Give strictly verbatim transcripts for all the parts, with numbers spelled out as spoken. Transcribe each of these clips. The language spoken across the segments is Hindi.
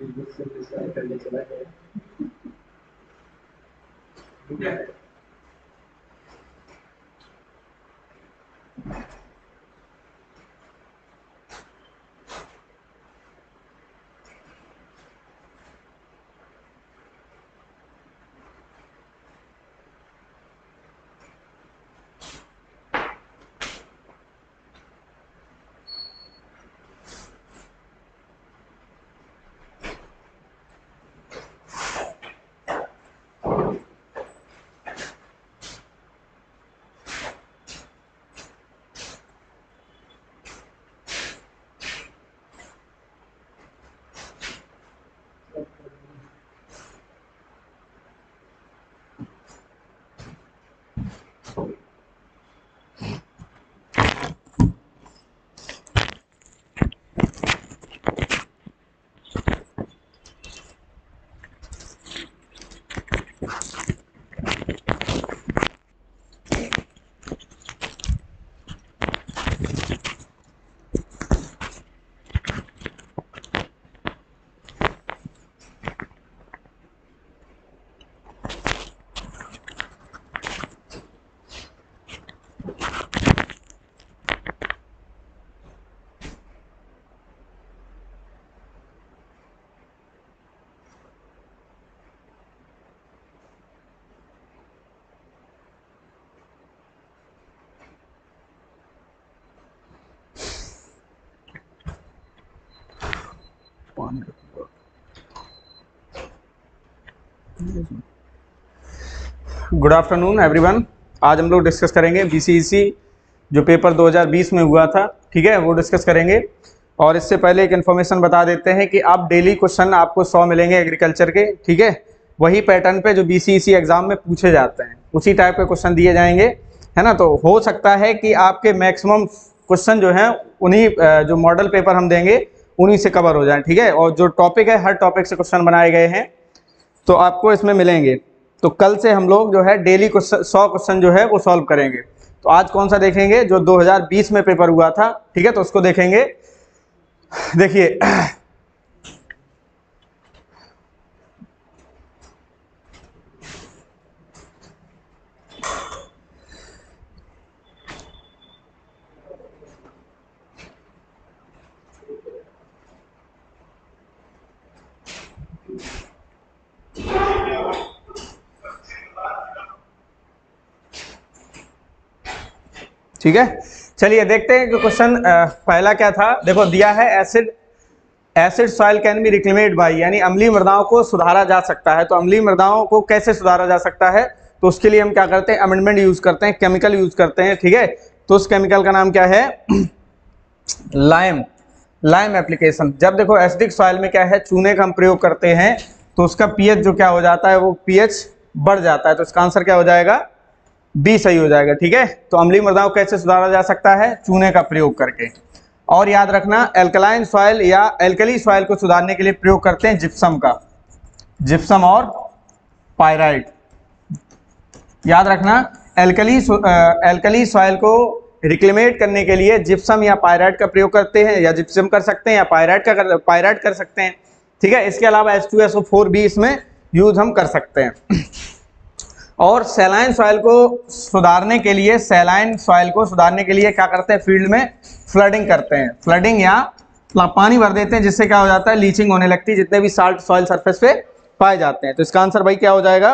करने चला गया। ठीक है। Good afternoon everyone. आज हम लोग डिस्कस करेंगे बीसीईसी जो पेपर दो हज़ार बीस में हुआ था, ठीक है, वो डिस्कस करेंगे। और इससे पहले एक इन्फॉर्मेशन बता देते हैं कि आप डेली क्वेश्चन आपको सौ मिलेंगे एग्रीकल्चर के, ठीक है, वही पैटर्न पे जो बीसीईसी एग्जाम में पूछे जाते हैं उसी टाइप के क्वेश्चन दिए जाएंगे, है ना। तो हो सकता है कि आपके मैक्सिमम क्वेश्चन जो हैं उन्हीं जो मॉडल पेपर हम देंगे उन्हीं से कवर हो जाए, ठीक है। और जो टॉपिक है हर टॉपिक से क्वेश्चन बनाए गए हैं तो आपको इसमें मिलेंगे। तो कल से हम लोग जो है डेली क्वेश्चन सौ क्वेश्चन जो है वो सॉल्व करेंगे। तो आज कौन सा देखेंगे, जो दो हज़ार बीस में पेपर हुआ था, ठीक है, तो उसको देखेंगे। देखिए ठीक है, चलिए देखते हैं कि क्वेश्चन पहला क्या था। देखो दिया है acid acid soil can be reclaimed by, यानी अम्लीय मृदाओं को सुधारा जा सकता है। तो अम्लीय मृदाओं को कैसे सुधारा जा सकता है, तो उसके लिए हम क्या करते हैं, अमेंडमेंट यूज करते हैं, केमिकल यूज करते हैं, ठीक है। तो उस केमिकल का नाम क्या है, लाइम लाइम एप्लीकेशन। जब देखो एसिडिक सॉइल में क्या है, चूने का हम प्रयोग करते हैं तो उसका पीएच जो क्या हो जाता है, वो पीएच बढ़ जाता है। तो इसका आंसर क्या हो जाएगा, बी सही हो जाएगा, ठीक है। तो अम्लीय मृदाओं कैसे सुधारा जा सकता है, चूने का प्रयोग करके। और याद रखना एल्कलाइन सॉइल या एल्कली सॉइल को सुधारने के लिए प्रयोग करते हैं जिप्सम का, जिप्सम और पायराइट। याद रखना एल्कली एल्कली सॉइल को रिक्लेमेट करने के लिए जिप्सम या पायराइट का प्रयोग करते हैं, या जिप्सम कर सकते हैं या पायराइट का कर, पायराइट कर सकते हैं, ठीक है। इसके अलावा H two S O four भी इसमें यूज हम कर सकते हैं। और सैलाइन सॉइल को सुधारने के लिए सैलाइन सॉइल को सुधारने के लिए क्या करते हैं, फील्ड में फ्लडिंग करते हैं, फ्लडिंग या पानी भर देते हैं, जिससे क्या हो जाता है, लीचिंग होने लगती है जितने भी साल्ट सॉइल सरफेस पे पाए जाते हैं। तो इसका आंसर भाई क्या हो जाएगा,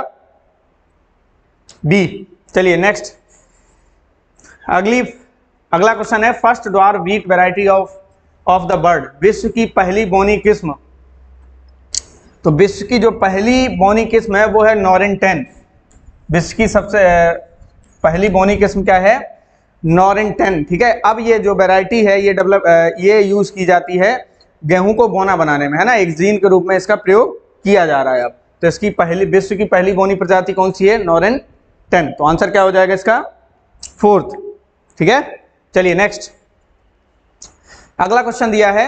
बी। चलिए नेक्स्ट, अगली अगला क्वेश्चन है first dwarf wheat variety of of the world, विश्व की पहली बोनी किस्म। तो विश्व की जो पहली बोनी किस्म है वो है नॉरिन टेन। विश्व की सबसे पहली बोनी किस्म क्या है, नॉरिन टेन, ठीक है। अब ये जो वैरायटी है ये डेवलप ये यूज की जाती है गेहूं को बोना बनाने में, है ना, एक जीन के रूप में इसका प्रयोग किया जा रहा है अब। तो इसकी पहली विश्व की पहली बोनी प्रजाति कौन सी है, नॉरिन टेन। तो आंसर क्या हो जाएगा इसका, फोर्थ, ठीक है। चलिए नेक्स्ट, अगला क्वेश्चन दिया है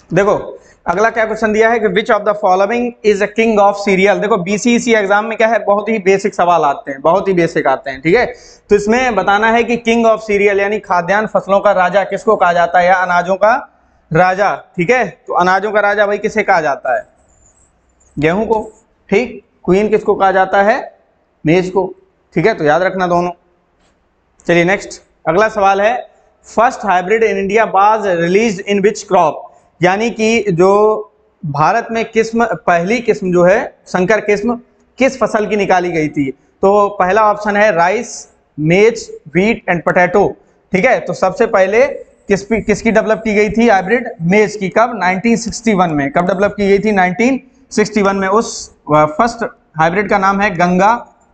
देखो अगला क्या क्वेश्चन दिया है कि which of the following is a king of cereal. देखो बीसीईसी एग्जाम में क्या है, बहुत ही बेसिक सवाल आते हैं, बहुत ही बेसिक आते हैं, ठीक है। तो इसमें बताना है कि किंग ऑफ सीरियल यानी खाद्यान्न फसलों का राजा किसको कहा जाता है, या अनाजों का राजा, ठीक है। तो अनाजों का राजा भाई किसे कहा जाता है, गेहूं को, ठीक। क्वीन किसको कहा जाता है, मेज को, ठीक है। तो याद रखना दोनों। चलिए नेक्स्ट अगला सवाल है, first hybrid in India was release in which crop, यानी कि जो भारत में किस्म, पहली किस्म जो है संकर किस्म किस फसल की निकाली गई थी। तो पहला ऑप्शन है राइस, मेज, व्हीट एंड पोटैटो, ठीक है। तो सबसे पहले किस किसकी डेवलप की गई थी हाइब्रिड, मेज की। कब, नाइनटीन सिक्सटी वन में। कब डेवलप की गई थी, नाइनटीन सिक्सटी वन में। उस फर्स्ट हाइब्रिड का नाम है गंगा,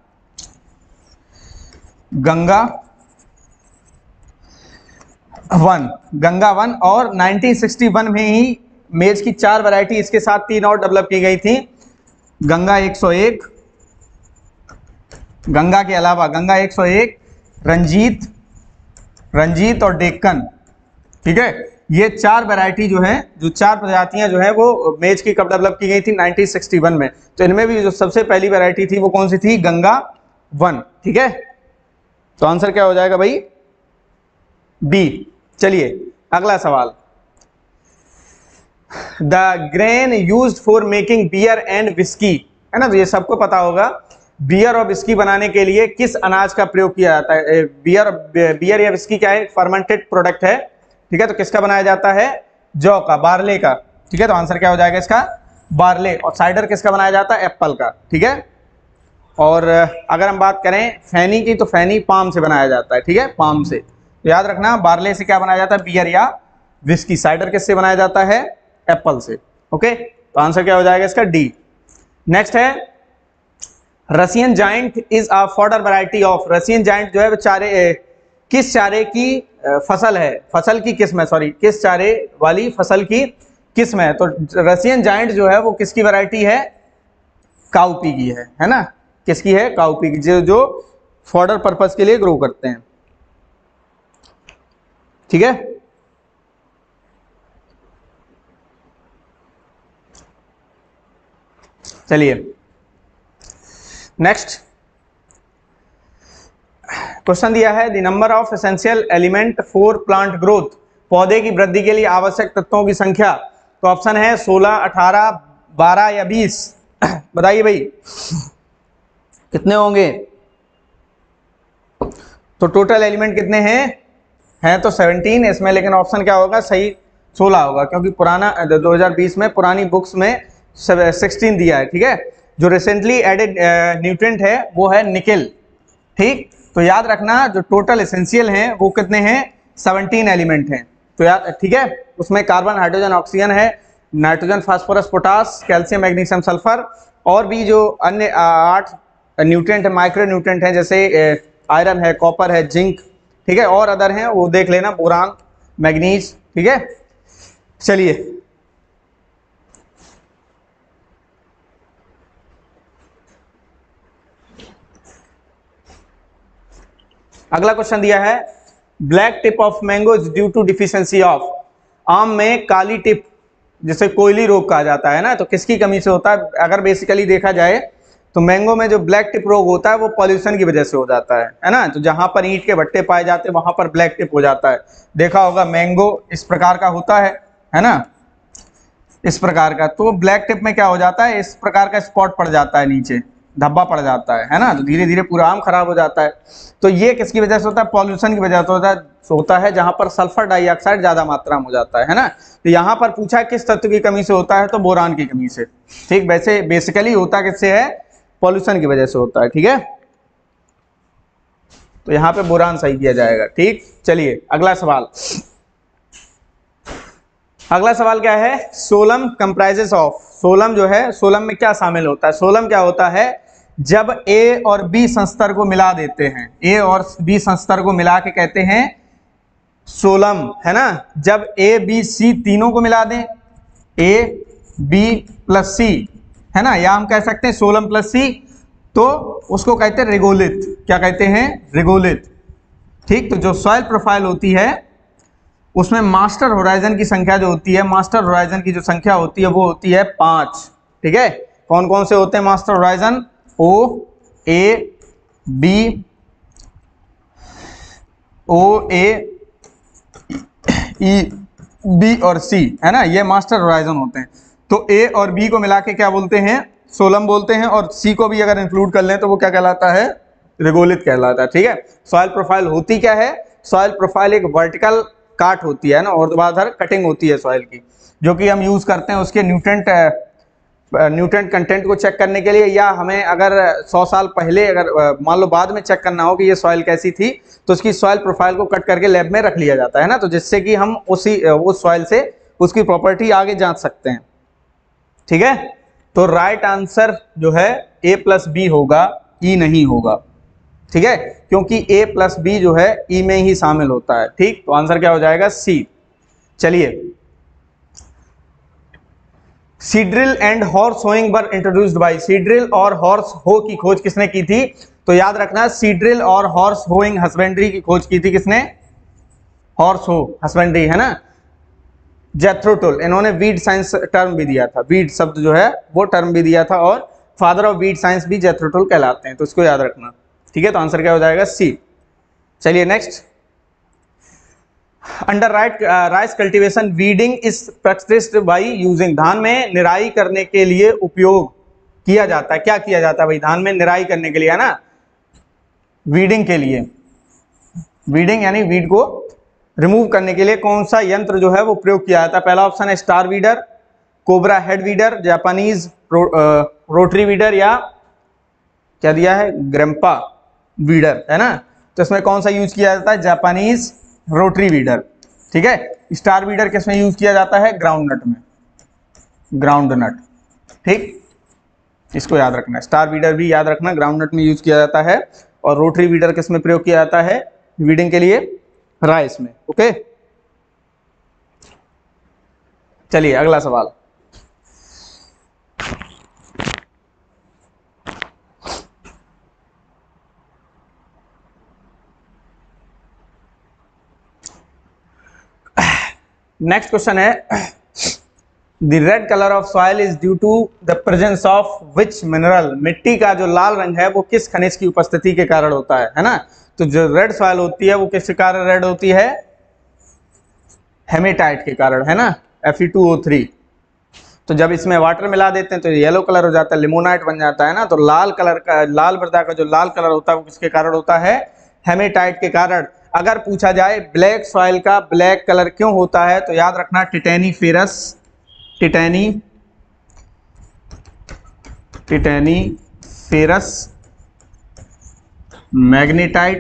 गंगा वन, गंगा वन। और नाइनटीन सिक्सटी वन में ही मेज की चार वैरायटी इसके साथ तीन और डेवलप की गई थी, गंगा एक सौ एक, गंगा के अलावा गंगा एक सौ एक, रंजीत, रंजीत और डेक्कन, ठीक है। ये चार वैरायटी जो है, जो चार प्रजातियां जो है वो मेज की कब डेवलप की गई थी, नाइनटीन सिक्सटी वन में। तो इनमें भी जो सबसे पहली वैरायटी थी वो कौन सी थी, गंगा वन, ठीक है। तो आंसर क्या हो जाएगा भाई, बी। चलिए अगला सवाल, the grain used for making beer and whisky, है ना। तो ये सबको पता होगा, बियर और विस्की बनाने के लिए किस अनाज का प्रयोग किया जाता है। बियर बियर या विस्की क्या है, फर्मेंटेड प्रोडक्ट है, ठीक है। तो किसका बनाया जाता है, जौ का, बार्ले का, ठीक है। तो आंसर क्या हो जाएगा इसका, बार्ले। और साइडर किसका बनाया जाता है, एप्पल का, ठीक है। और अगर हम बात करें फैनी की, तो फैनी पाम से बनाया जाता है, ठीक है, पाम से। तो याद रखना बार्ले से क्या बनाया जाता है, बियर या विस्की। साइडर किससे बनाया जाता है, एप्पल से, ओके। तो आंसर क्या हो जाएगा इसका, डी। नेक्स्ट है, Russian giant is a fodder variety of, Russian giant जो है वो चारे ए, किस चारे की फसल है, फसल की किस्म है, सॉरी, किस चारे वाली फसल की किस्म है। तो रशियन जाइंट जो है वो किसकी वैरायटी है, काउपी की है, है ना। किसकी है, काउपी की, जो जो फॉडर पर्पस के लिए ग्रो करते हैं, ठीक है। चलिए नेक्स्ट क्वेश्चन दिया है, the number of essential element for plant growth, पौधे की वृद्धि के लिए आवश्यक तत्वों की संख्या। तो ऑप्शन है सोलह, अठारह, बारह या बीस। बताइए भाई कितने होंगे। तो टोटल एलिमेंट कितने हैं, हैं तो सत्रह इसमें, लेकिन ऑप्शन क्या होगा, सही सोलह होगा, क्योंकि पुराना दो हज़ार बीस में पुरानी बुक्स में सोलह दिया है, ठीक है। जो रिसेंटली एडेड न्यूट्रिएंट है वो है निकेल, ठीक। तो याद रखना जो टोटल एसेंशियल हैं वो कितने हैं, सत्रह एलिमेंट हैं। तो याद, ठीक है, उसमें कार्बन, हाइड्रोजन, ऑक्सीजन है, nitrogen, phosphorus, potash, calcium, magnesium, sulphur, और भी जो अन्य आठ न्यूट्रिएंट है, माइक्रो न्यूट्रिएंट हैं, जैसे आयरन है, कॉपर है, जिंक, ठीक है, और अदर हैं वो देख लेना, बोरान, मैग्नीज, ठीक है। चलिए अगला क्वेश्चन दिया है, black tip of mango is due to deficiency of, आम में काली टिप जिसे कोयली रोग कहा जाता है ना, तो किसकी कमी से होता है। अगर बेसिकली देखा जाए तो मैंगो में जो ब्लैक टिप रोग होता है वो पॉल्यूशन की वजह से हो जाता है, है ना। तो जहां पर ईंट के भट्टे पाए जाते हैं वहां पर ब्लैक टिप हो जाता है। देखा होगा मैंगो इस प्रकार का होता है है ना, इस प्रकार का। तो ब्लैक टिप में क्या हो जाता है, इस प्रकार का स्पॉट पड़ जाता है, नीचे धब्बा पड़ जाता है है ना। तो धीरे धीरे पूरा आम खराब हो जाता है। तो ये किसकी वजह से होता है, पॉल्यूशन की वजह से होता है, होता है जहां पर सल्फर डाइऑक्साइड ज्यादा मात्रा में हो जाता है है ना। तो यहाँ पर पूछा है किस तत्व की कमी से होता है, तो बोरान की कमी से, ठीक। वैसे बेसिकली होता किससे है, पॉल्यूशन की वजह से होता है, ठीक है। तो यहाँ पे बोरान सही किया जाएगा, ठीक। चलिए अगला सवाल, अगला सवाल क्या है, सोलम कंप्राइजेस ऑफ, सोलम जो है, सोलम में क्या शामिल होता है। सोलम क्या होता है, जब ए और बी संस्तर को मिला देते हैं, ए और बी संस्तर को मिला के कहते हैं सोलम, है ना। जब ए बी सी तीनों को मिला दें, ए बी प्लस सी, है ना, या हम कह सकते हैं सोलम प्लस सी, तो उसको कहते हैं रिगोलिथ। क्या कहते हैं, रिगोलिथ, ठीक। तो जो सॉइल प्रोफाइल होती है उसमें मास्टर होराइजन की संख्या जो होती है, मास्टर होराइजन की जो संख्या होती है वो होती है पांच। ठीक है, कौन कौन से होते हैं master horizon? O, A, B, O, A, E, B और सी, है ना, ये मास्टर होराइजन होते हैं। तो ए और बी को मिला के क्या बोलते हैं? सोलम बोलते हैं। और सी को भी अगर इंक्लूड कर लें तो वो क्या कहलाता है? रेगोलिथ कहलाता है। ठीक है, सॉइल प्रोफाइल होती क्या है? सॉइल प्रोफाइल एक वर्टिकल काट होती है ना, ऊर्ध्वाधर कटिंग होती है सॉइल की, जो कि हम यूज करते हैं उसके न्यूट्रेंट न्यूट्रेंट कंटेंट को चेक करने के लिए, या हमें अगर सौ साल पहले अगर मान लो बाद में चेक करना हो कि ये सॉइल कैसी थी, तो उसकी सॉइल प्रोफाइल को कट करके लैब में रख लिया जाता है ना, तो जिससे कि हम उसी उस सॉइल से उसकी प्रॉपर्टी आगे जांच सकते हैं। ठीक है, तो राइट आंसर जो है ए प्लस बी होगा, ई नहीं होगा। ठीक है, क्योंकि ए प्लस बी जो है ई में ही शामिल होता है। ठीक, तो आंसर क्या हो जाएगा? सी। चलिए, seed drill and horse hoeing were introduced by, seed drill और हॉर्स हो की खोज किसने की थी? तो याद रखना, सीड्रिल और हॉर्स होइंग हस्बेंड्री की खोज की थी किसने? हॉर्स हो हस्बेंड्री, है ना, जेथ्रो टुल। इन्होंने वीड साइंस टर्म भी दिया था, वीड शब्द जो है वो टर्म भी दिया था, और फादर ऑफ वीड साइंस भी जेथ्रो टुल कहलाते हैं, तो इसको याद रखना। ठीक है, तो आंसर क्या हो जाएगा? सी। चलिए next, under right rice cultivation weeding is practised by using, धान में निराई करने के लिए उपयोग किया जाता है, क्या किया जाता है भाई धान में निराई करने के लिए, है ना, वीडिंग के लिए, वीडिंग यानी वीड को रिमूव करने के लिए कौन सा यंत्र जो है वो प्रयोग किया जाता है? पहला ऑप्शन है star weeder, cobra head weeder, Japanese रो, रोटरी वीडर, या क्या दिया है? ग्रैम्पा वीडर, है ना, तो इसमें कौन सा यूज किया जाता है? Japanese rotary weeder. ठीक है, स्टार वीडर किसमें यूज किया जाता है? ग्राउंड नट में, ग्राउंड नट। ठीक, इसको याद रखना, स्टार वीडर भी याद रखना, ग्राउंड नट में यूज किया जाता है। और रोटरी वीडर किसमें प्रयोग किया जाता है? वीडिंग के लिए राइस में। ओके, चलिए अगला सवाल, नेक्स्ट क्वेश्चन है, the red colour of soil is due to the presence of which mineral, मिट्टी का जो लाल रंग है वो किस खनिज की उपस्थिति के कारण होता है, है ना, तो जो रेड सॉइल होती है वो किस कारण रेड होती है? हेमेटाइट के कारण, है ना, F E two O three. तो जब इसमें वाटर मिला देते हैं तो येलो कलर हो जाता है, लिमोनाइट बन जाता है ना, तो लाल कलर का, लाल मृदा का जो लाल कलर होता है वो किसके कारण होता है? हेमेटाइट के कारण। अगर पूछा जाए ब्लैक सॉइल का ब्लैक कलर क्यों होता है, तो याद रखना titaniferous, titani titaniferous magnetite,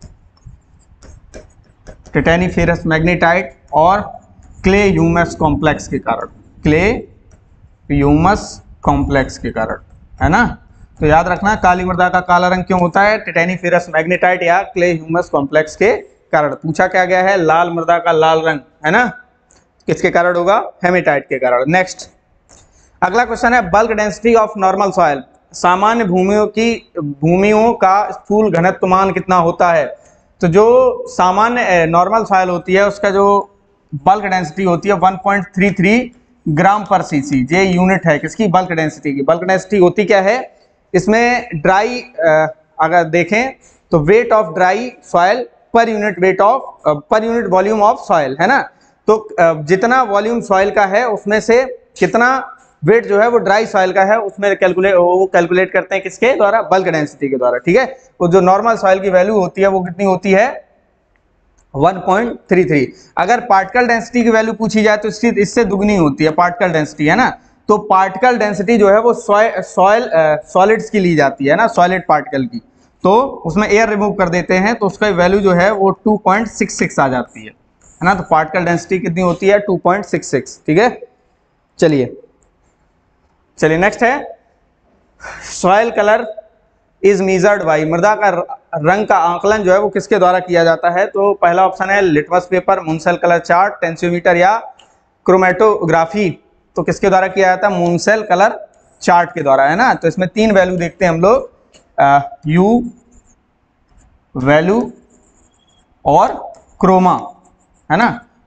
titaniferous magnetite और क्ले ह्यूमस कॉम्प्लेक्स के कारण, क्ले ह्यूमस कॉम्प्लेक्स के कारण, है ना, तो याद रखना काली मृदा का काला रंग क्यों होता है? टिटैनी फेरस मैग्नेटाइट या क्ले ह्यूमस कॉम्प्लेक्स के कारण। पूछा क्या गया है? लाल मृदा का लाल रंग, है ना, किसके कारण होगा? हेमेटाइट के कारण। नेक्स्ट, अगला क्वेश्चन है, bulk density of normal soil, सामान्य भूमियों की भूमियों का स्थूल घनत्व मान कितना होता है? तो जो सामान्य नॉर्मल सॉइल होती है उसका जो बल्क डेंसिटी होती है one point three three gram per cc, ये यूनिट है किसकी? बल्क डेंसिटी की। बल्क डेंसिटी होती क्या है? इसमें ड्राई अगर देखें तो weight of dry soil per unit weight of per unit volume of soil, है ना, तो जितना वॉल्यूम सॉइल का है उसमें से कितना वेट जो है वो ड्राई सॉइल का है, उसमें कैलकुलेट वो कैलकुलेट करते हैं किसके द्वारा? बल्क डेंसिटी के द्वारा। ठीक है, तो जो नॉर्मल सॉइल की वैल्यू होती है वो कितनी होती है? One point three three. अगर पार्टिकल डेंसिटी की वैल्यू पूछी जाए तो इसकी इससे दुगनी होती है पार्टिकल डेंसिटी, है ना, तो पार्टिकल डेंसिटी जो है वो सॉइल सॉलिड्स की ली जाती है ना, सॉलिड पार्टिकल की, तो उसमें एयर रिमूव कर देते हैं तो उसका वैल्यू जो है वो टू पॉइंट सिक्स सिक्स आ जाती है, है ना, तो पार्टिकल डेंसिटी कितनी होती है? Two point six six. ठीक है, चलिए चलिए नेक्स्ट है, soil colour is measured by, मृदा का रंग का आकलन जो है वो किसके द्वारा किया जाता है? तो पहला ऑप्शन है litmus paper, Munsell colour chart, tensiometer या क्रोमेटोग्राफी, तो किसके द्वारा किया जाता है? मुनसेल कलर चार्ट के द्वारा, है ना, तो इसमें तीन वैल्यू देखते हैं हम लोग, यू वैल्यू और क्रोमा, है ना,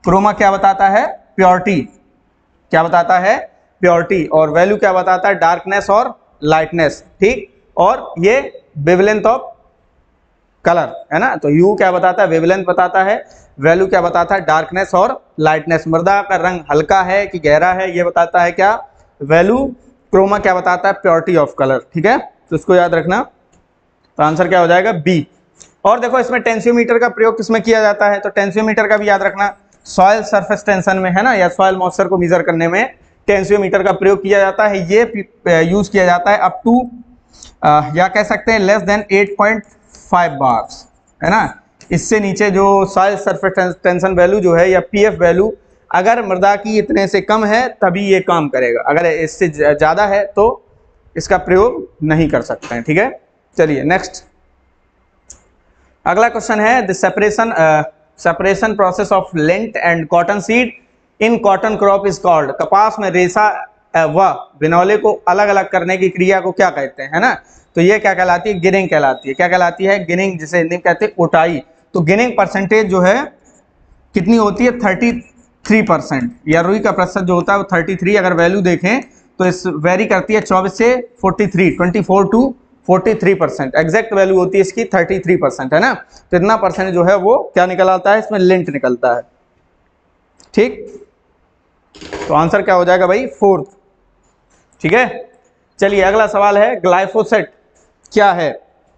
क्रोमा क्या बताता है? प्योरिटी। क्या बताता है? प्योरिटी। और वैल्यू क्या बताता है? डार्कनेस और लाइटनेस, ठीक। और ये वेवलेंथ ऑफ कलर है ना, तो यू क्या बताता है? वेवलेंथ बताता है। वैल्यू क्या बताता है? डार्कनेस और लाइटनेस। मृदा का रंग हल्का है कि गहरा है, ये बताता है क्या? वैल्यू। क्रोमा क्या बताता है? प्योरिटी ऑफ कलर, ठीक है, तो इसको याद रखना। तो आंसर क्या हो जाएगा? बी। और देखो इसमें टेंसियोमीटर का प्रयोग किसमें किया जाता है? तो टेंसियोमीटर का भी याद रखना, सॉइल सरफेस टेंशन में है ना, या सॉइल मॉइस्चर को मेजर करने में टेंसियोमीटर का प्रयोग किया जाता है। ये यूज किया जाता है अप टू या कह सकते हैं less than eight point five bars, है ना। इससे नीचे जो सॉइल सरफेस टेंशन वैल्यू जो है या पीएफ वैल्यू, अगर मृदा की इतने से कम है तभी ये काम करेगा, अगर इससे ज़्यादा है तो इसका प्रयोग नहीं कर सकते हैं, ठीक है। चलिए नेक्स्ट, अगला क्वेश्चन है the separation separation process of lint and cotton seed in cotton crop is called. कपास में रेशा व बिनौले को अलग अलग करने की क्रिया को क्या कहते हैं, है ना। तो ये क्या कहलाती है? गिनिंग कहलाती है। क्या कहलाती है? गिनिंग, जिसे हिंदी में कहते हैं उटाई। तो गिनिंग परसेंटेज जो है कितनी होती है? थर्टी थ्री परसेंट, या रुई का प्रतिशत जो होता है वो थर्टी थ्री। अगर वैल्यू देखें तो इस वेरी करती है चौबीस से forty three, twenty four to forty three percent. Exact value होती है इसकी थर्टी थ्री परसेंट, है ना। तो इतना परसेंट जो है वो क्या निकल आता है? इसमें लिंट निकलता है, ठीक। तो आंसर क्या हो जाएगा भाई? फोर्थ, ठीक है। चलिए अगला सवाल है ग्लाइफोसेट क्या है?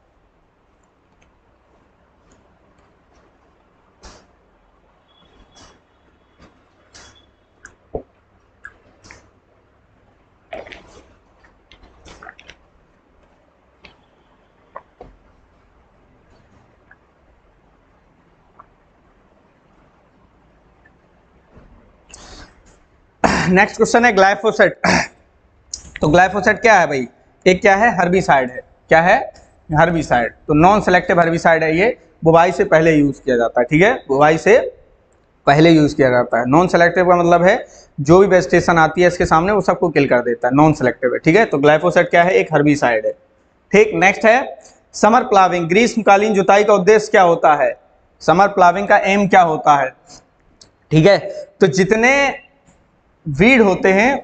नेक्स्ट क्वेश्चन है ग्लाइफोसेट। तो ग्लाइफोसेट क्या है भाई? एक क्या है? हर्बिसाइड है। क्या है? हर्बिसाइड। तो नॉन सेलेक्टिव हर्बिसाइड है ये, बुवाई से पहले यूज किया जाता है, ठीक है, बुवाई से पहले यूज किया जाता है। नॉन सेलेक्टिव का मतलब है जो भी वेजिटेशन आती है इसके सामने वो सबको किल कर देता है, नॉन सेलेक्टिव है, ठीक है। तो ग्लाइफोसेट क्या है? एक हर्बिसाइड है, ठीक। नेक्स्ट है समर प्लाविंग। ग्रीष्मकालीन जुताई का उद्देश्य क्या होता है? समर प्लाविंग का एम क्या होता है? ठीक है, तो जितने वीड होते हैं,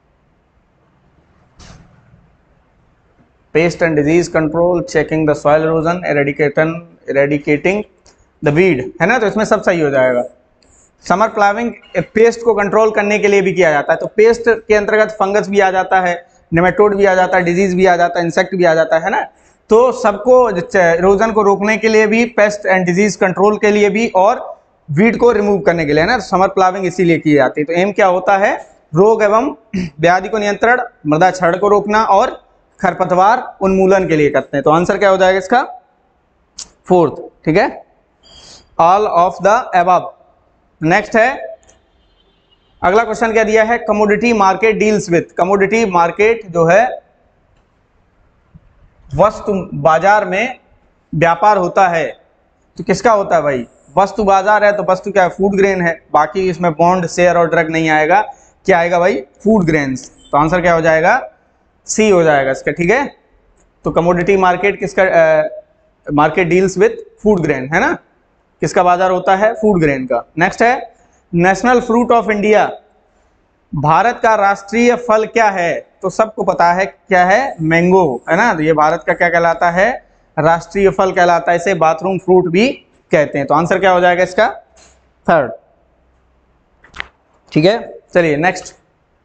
pest and disease control, checking the soil erosion, eradicating eradicating the weed, है ना, तो इसमें सब सही हो जाएगा। समर प्लाविंग पेस्ट को कंट्रोल करने के लिए भी किया जाता है। तो पेस्ट के अंतर्गत फंगस भी आ जाता है, नेमेटोड भी आ जाता है, डिजीज भी आ जाता है, इंसेक्ट भी आ जाता है ना। तो सबको इरोजन को रोकने के लिए भी, पेस्ट एंड डिजीज कंट्रोल के लिए भी, और वीड को रिमूव करने के लिए, है ना, समर प्लाविंग इसीलिए की जाती है। तो एम क्या होता है? रोग एवं व्याधि को नियंत्रण, मृदा क्षरण को रोकना और खरपतवार उन्मूलन के लिए करते हैं। तो आंसर क्या हो जाएगा इसका? फोर्थ, ठीक है, all of the above. Next है अगला क्वेश्चन क्या दिया है? Commodity market deals with. Commodity market जो है वस्तु बाजार में व्यापार होता है, तो किसका होता है भाई? वस्तु बाजार है तो वस्तु क्या है? फूड ग्रेन है, बाकी इसमें बॉन्ड, शेयर और ड्रग नहीं आएगा। क्या आएगा भाई? Food grains. तो आंसर क्या हो जाएगा? सी हो जाएगा इसका, ठीक है। तो कमोडिटी मार्केट किसका? Market deals with food grain, है ना, किसका बाजार होता है? फूड ग्रेन का। नेक्स्ट है national fruit of India. Bharat का राष्ट्रीय फल क्या है? तो सबको पता है क्या है? मैंगो, है ना। तो ये भारत का क्या कहलाता है? राष्ट्रीय फल कहलाता है। इसे बाथरूम फ्रूट भी कहते हैं। तो आंसर क्या हो जाएगा इसका? थर्ड, ठीक है। चलिए नेक्स्ट,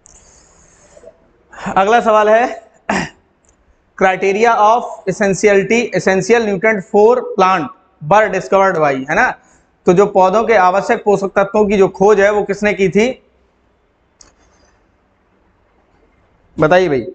अगला सवाल है criteria of essentiality essential nutrient for plant were discovered by, है ना। तो जो पौधों के आवश्यक पोषक तत्वों की जो खोज है वो किसने की थी? बताइए भाई।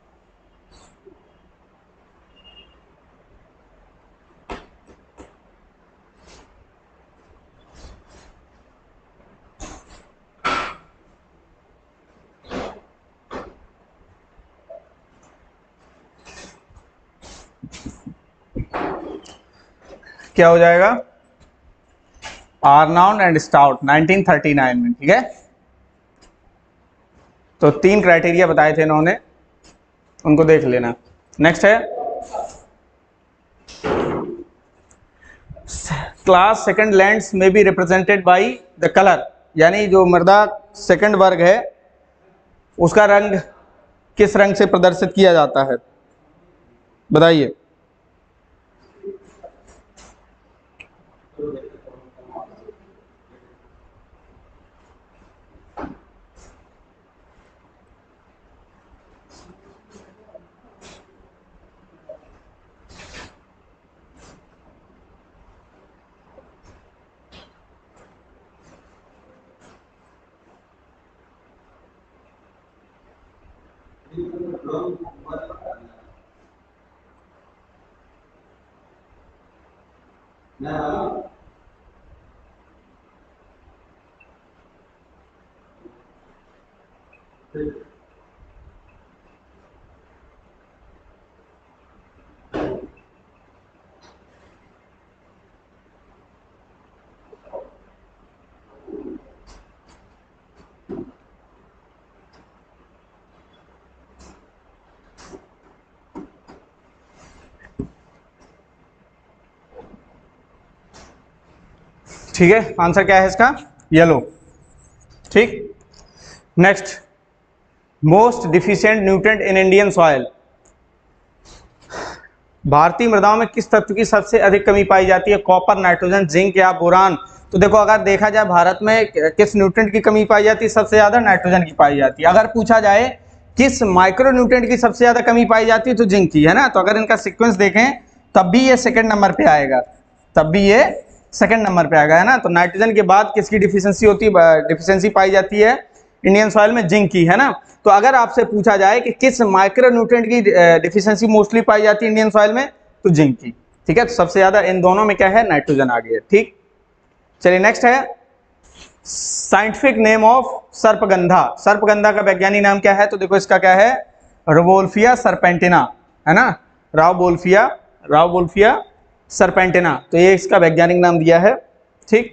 क्या हो जाएगा? Arnold and Stout nineteen thirty nine में, ठीक है। तो तीन क्राइटेरिया बताए थे इन्होंने, उनको देख लेना। नेक्स्ट है class second lands may be represented by the colour. यानी जो मृदा सेकंड वर्ग है उसका रंग किस रंग से प्रदर्शित किया जाता है, बताइए। ठीक है, आंसर क्या है इसका, येलो। ठीक, next, most deficient nutrient in Indian soil. भारतीय मृदाओं में किस तत्व की सबसे अधिक कमी पाई जाती है, कॉपर, नाइट्रोजन, जिंक या बोरान। तो देखो अगर देखा जाए भारत में किस न्यूट्रिएंट की कमी पाई जाती है, सबसे ज्यादा नाइट्रोजन की पाई जाती है। अगर पूछा जाए किस माइक्रो न्यूट्रिएंट की सबसे ज्यादा कमी पाई जाती है तो जिंक की, है ना। तो अगर इनका सीक्वेंस देखें तब भी ये सेकंड नंबर पे आएगा, तब भी ये सेकंड नंबर पे आएगा, है ना। तो नाइट्रोजन के बाद किसकी डिफिशियंसी होती है, डिफिशियंसी पाई जाती है इंडियन सॉइल में, जिंक की, है ना। तो अगर आपसे पूछा जाए कि किस माइक्रो न्यूट्रिएंट की डिफिशियंसी मोस्टली पाई जाती है इंडियन सॉइल में, तो जिंक की। ठीक है, तो सबसे ज्यादा इन दोनों में क्या है, नाइट्रोजन आ गया। ठीक, चलिए नेक्स्ट है साइंटिफिक नेम ऑफ सर्पगंधा। सर्पगंधा का वैज्ञानिक नाम क्या है, तो देखो इसका क्या है, रावोल्फिया सर्पेंटिना, है ना। रावोल्फिया रावोल्फिया सर्पेंटिना, तो ये इसका वैज्ञानिक नाम दिया है। ठीक,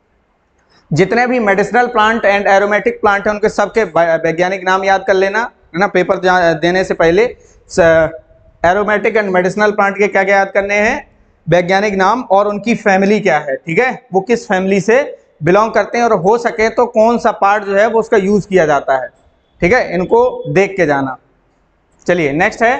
जितने भी medicinal plant and aromatic plant हैं उनके सबके वैज्ञानिक नाम याद कर लेना, है ना। पेपर देने से पहले एरोमेटिक एंड मेडिसिनल प्लांट के क्या क्या याद करने हैं, वैज्ञानिक नाम और उनकी फैमिली क्या है। ठीक है, वो किस फैमिली से बिलोंग करते हैं और हो सके तो कौन सा पार्ट जो है वो उसका यूज किया जाता है। ठीक है, इनको देख के जाना। चलिए नेक्स्ट है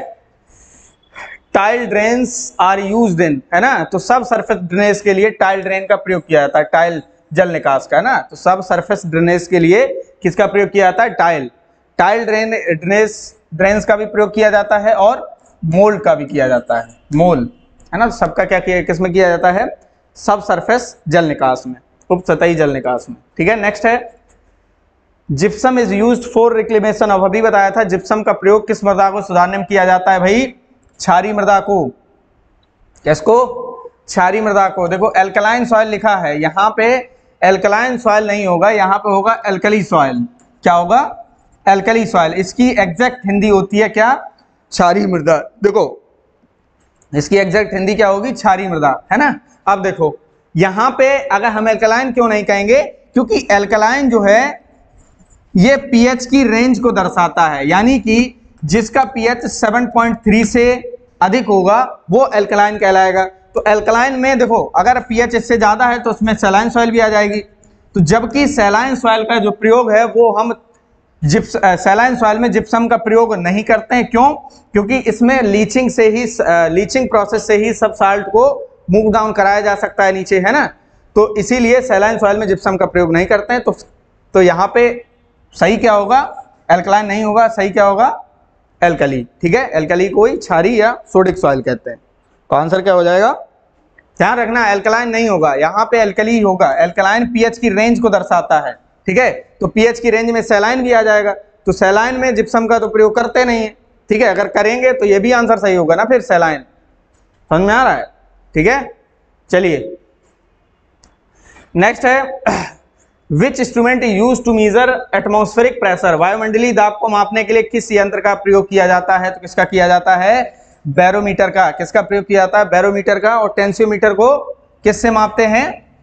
tile drains are used in, है ना। तो सब सरफेस ड्रेनेज के लिए टाइल ड्रेन का प्रयोग किया जाता है, टाइल जल निकास का, है ना। तो सब सरफेस ड्रेनेज के लिए किसका प्रयोग किया जाता है, tile tile drain drainage drains का भी प्रयोग किया जाता है और मोल्ड का भी किया जाता है, मोल्ड, है ना। तो सबका क्या किया, किसमें किया जाता है, सब सरफेस जल निकास में, उप सतही जल निकास में। ठीक है, नेक्स्ट है gypsum is used for reclamation of, अभी बताया था जिप्सम का प्रयोग किस मृदा को सुधारने में किया जाता है भाई, क्षारीय मृदा को। किसको, क्षारीय मृदा को। देखो एल्कलाइन सॉइल लिखा है, यहाँ पे एल्कलाइन सॉइल नहीं होगा, यहाँ पे होगा एल्कली सॉइल। क्या होगा, एल्कली सॉइल। इसकी एग्जैक्ट हिंदी होती है क्या, क्षारीय मृदा। देखो इसकी एग्जैक्ट हिंदी क्या होगी, क्षारीय मृदा, है ना। अब देखो यहाँ पे अगर हम एल्कलाइन क्यों नहीं कहेंगे, क्योंकि एल्कलाइन जो है ये पीएच की रेंज को दर्शाता है, यानी कि जिसका पीएच सात पॉइंट तीन से अधिक होगा वो एल्कलाइन कहलाएगा। तो एल्कलाइन में देखो अगर पीएच इससे ज्यादा है तो उसमें सैलाइन सॉइल भी आ जाएगी। तो जबकि सैलाइन सॉइल का जो प्रयोग है वो हम जिप्स सैलाइन सॉइल में जिप्सम का प्रयोग नहीं करते हैं। क्यों, क्योंकि इसमें लीचिंग से ही लीचिंग प्रोसेस से ही सब साल्ट को मूव डाउन कराया जा सकता है नीचे, है ना। तो इसीलिए सैलाइन सॉइल में जिप्सम का प्रयोग नहीं करते हैं। तो तो यहाँ पे सही क्या होगा, एल्कलाइन नहीं होगा, सही क्या होगा, एल्कली। ठीक है, एल्कली को ही क्षारीय या सोडिक सॉइल कहते हैं। तो आंसर क्या हो जाएगा, ध्यान रखना एल्कलाइन नहीं होगा, यहाँ पे एल्कली होगा। एल्कलाइन पीएच की रेंज को दर्शाता है। ठीक है, तो पीएच की रेंज में सैलाइन भी आ जाएगा। तो सैलाइन में जिप्सम का तो प्रयोग करते नहीं है। ठीक है, अगर करेंगे तो ये भी आंसर सही होगा ना, फिर सैलाइन। समझ में आ रहा है, ठीक है। चलिए नेक्स्ट है which instrument use to measure atmospheric pressure, वायुमंडलीय दाब को मापने के लिए किस यंत्र का प्रयोग किया जाता है, तो किसका किया जाता है, बैरोमीटर का। किसका प्रयोग किया जाता है, बैरोमीटर का। और टेंसियोमीटर को किससे मापते हैं,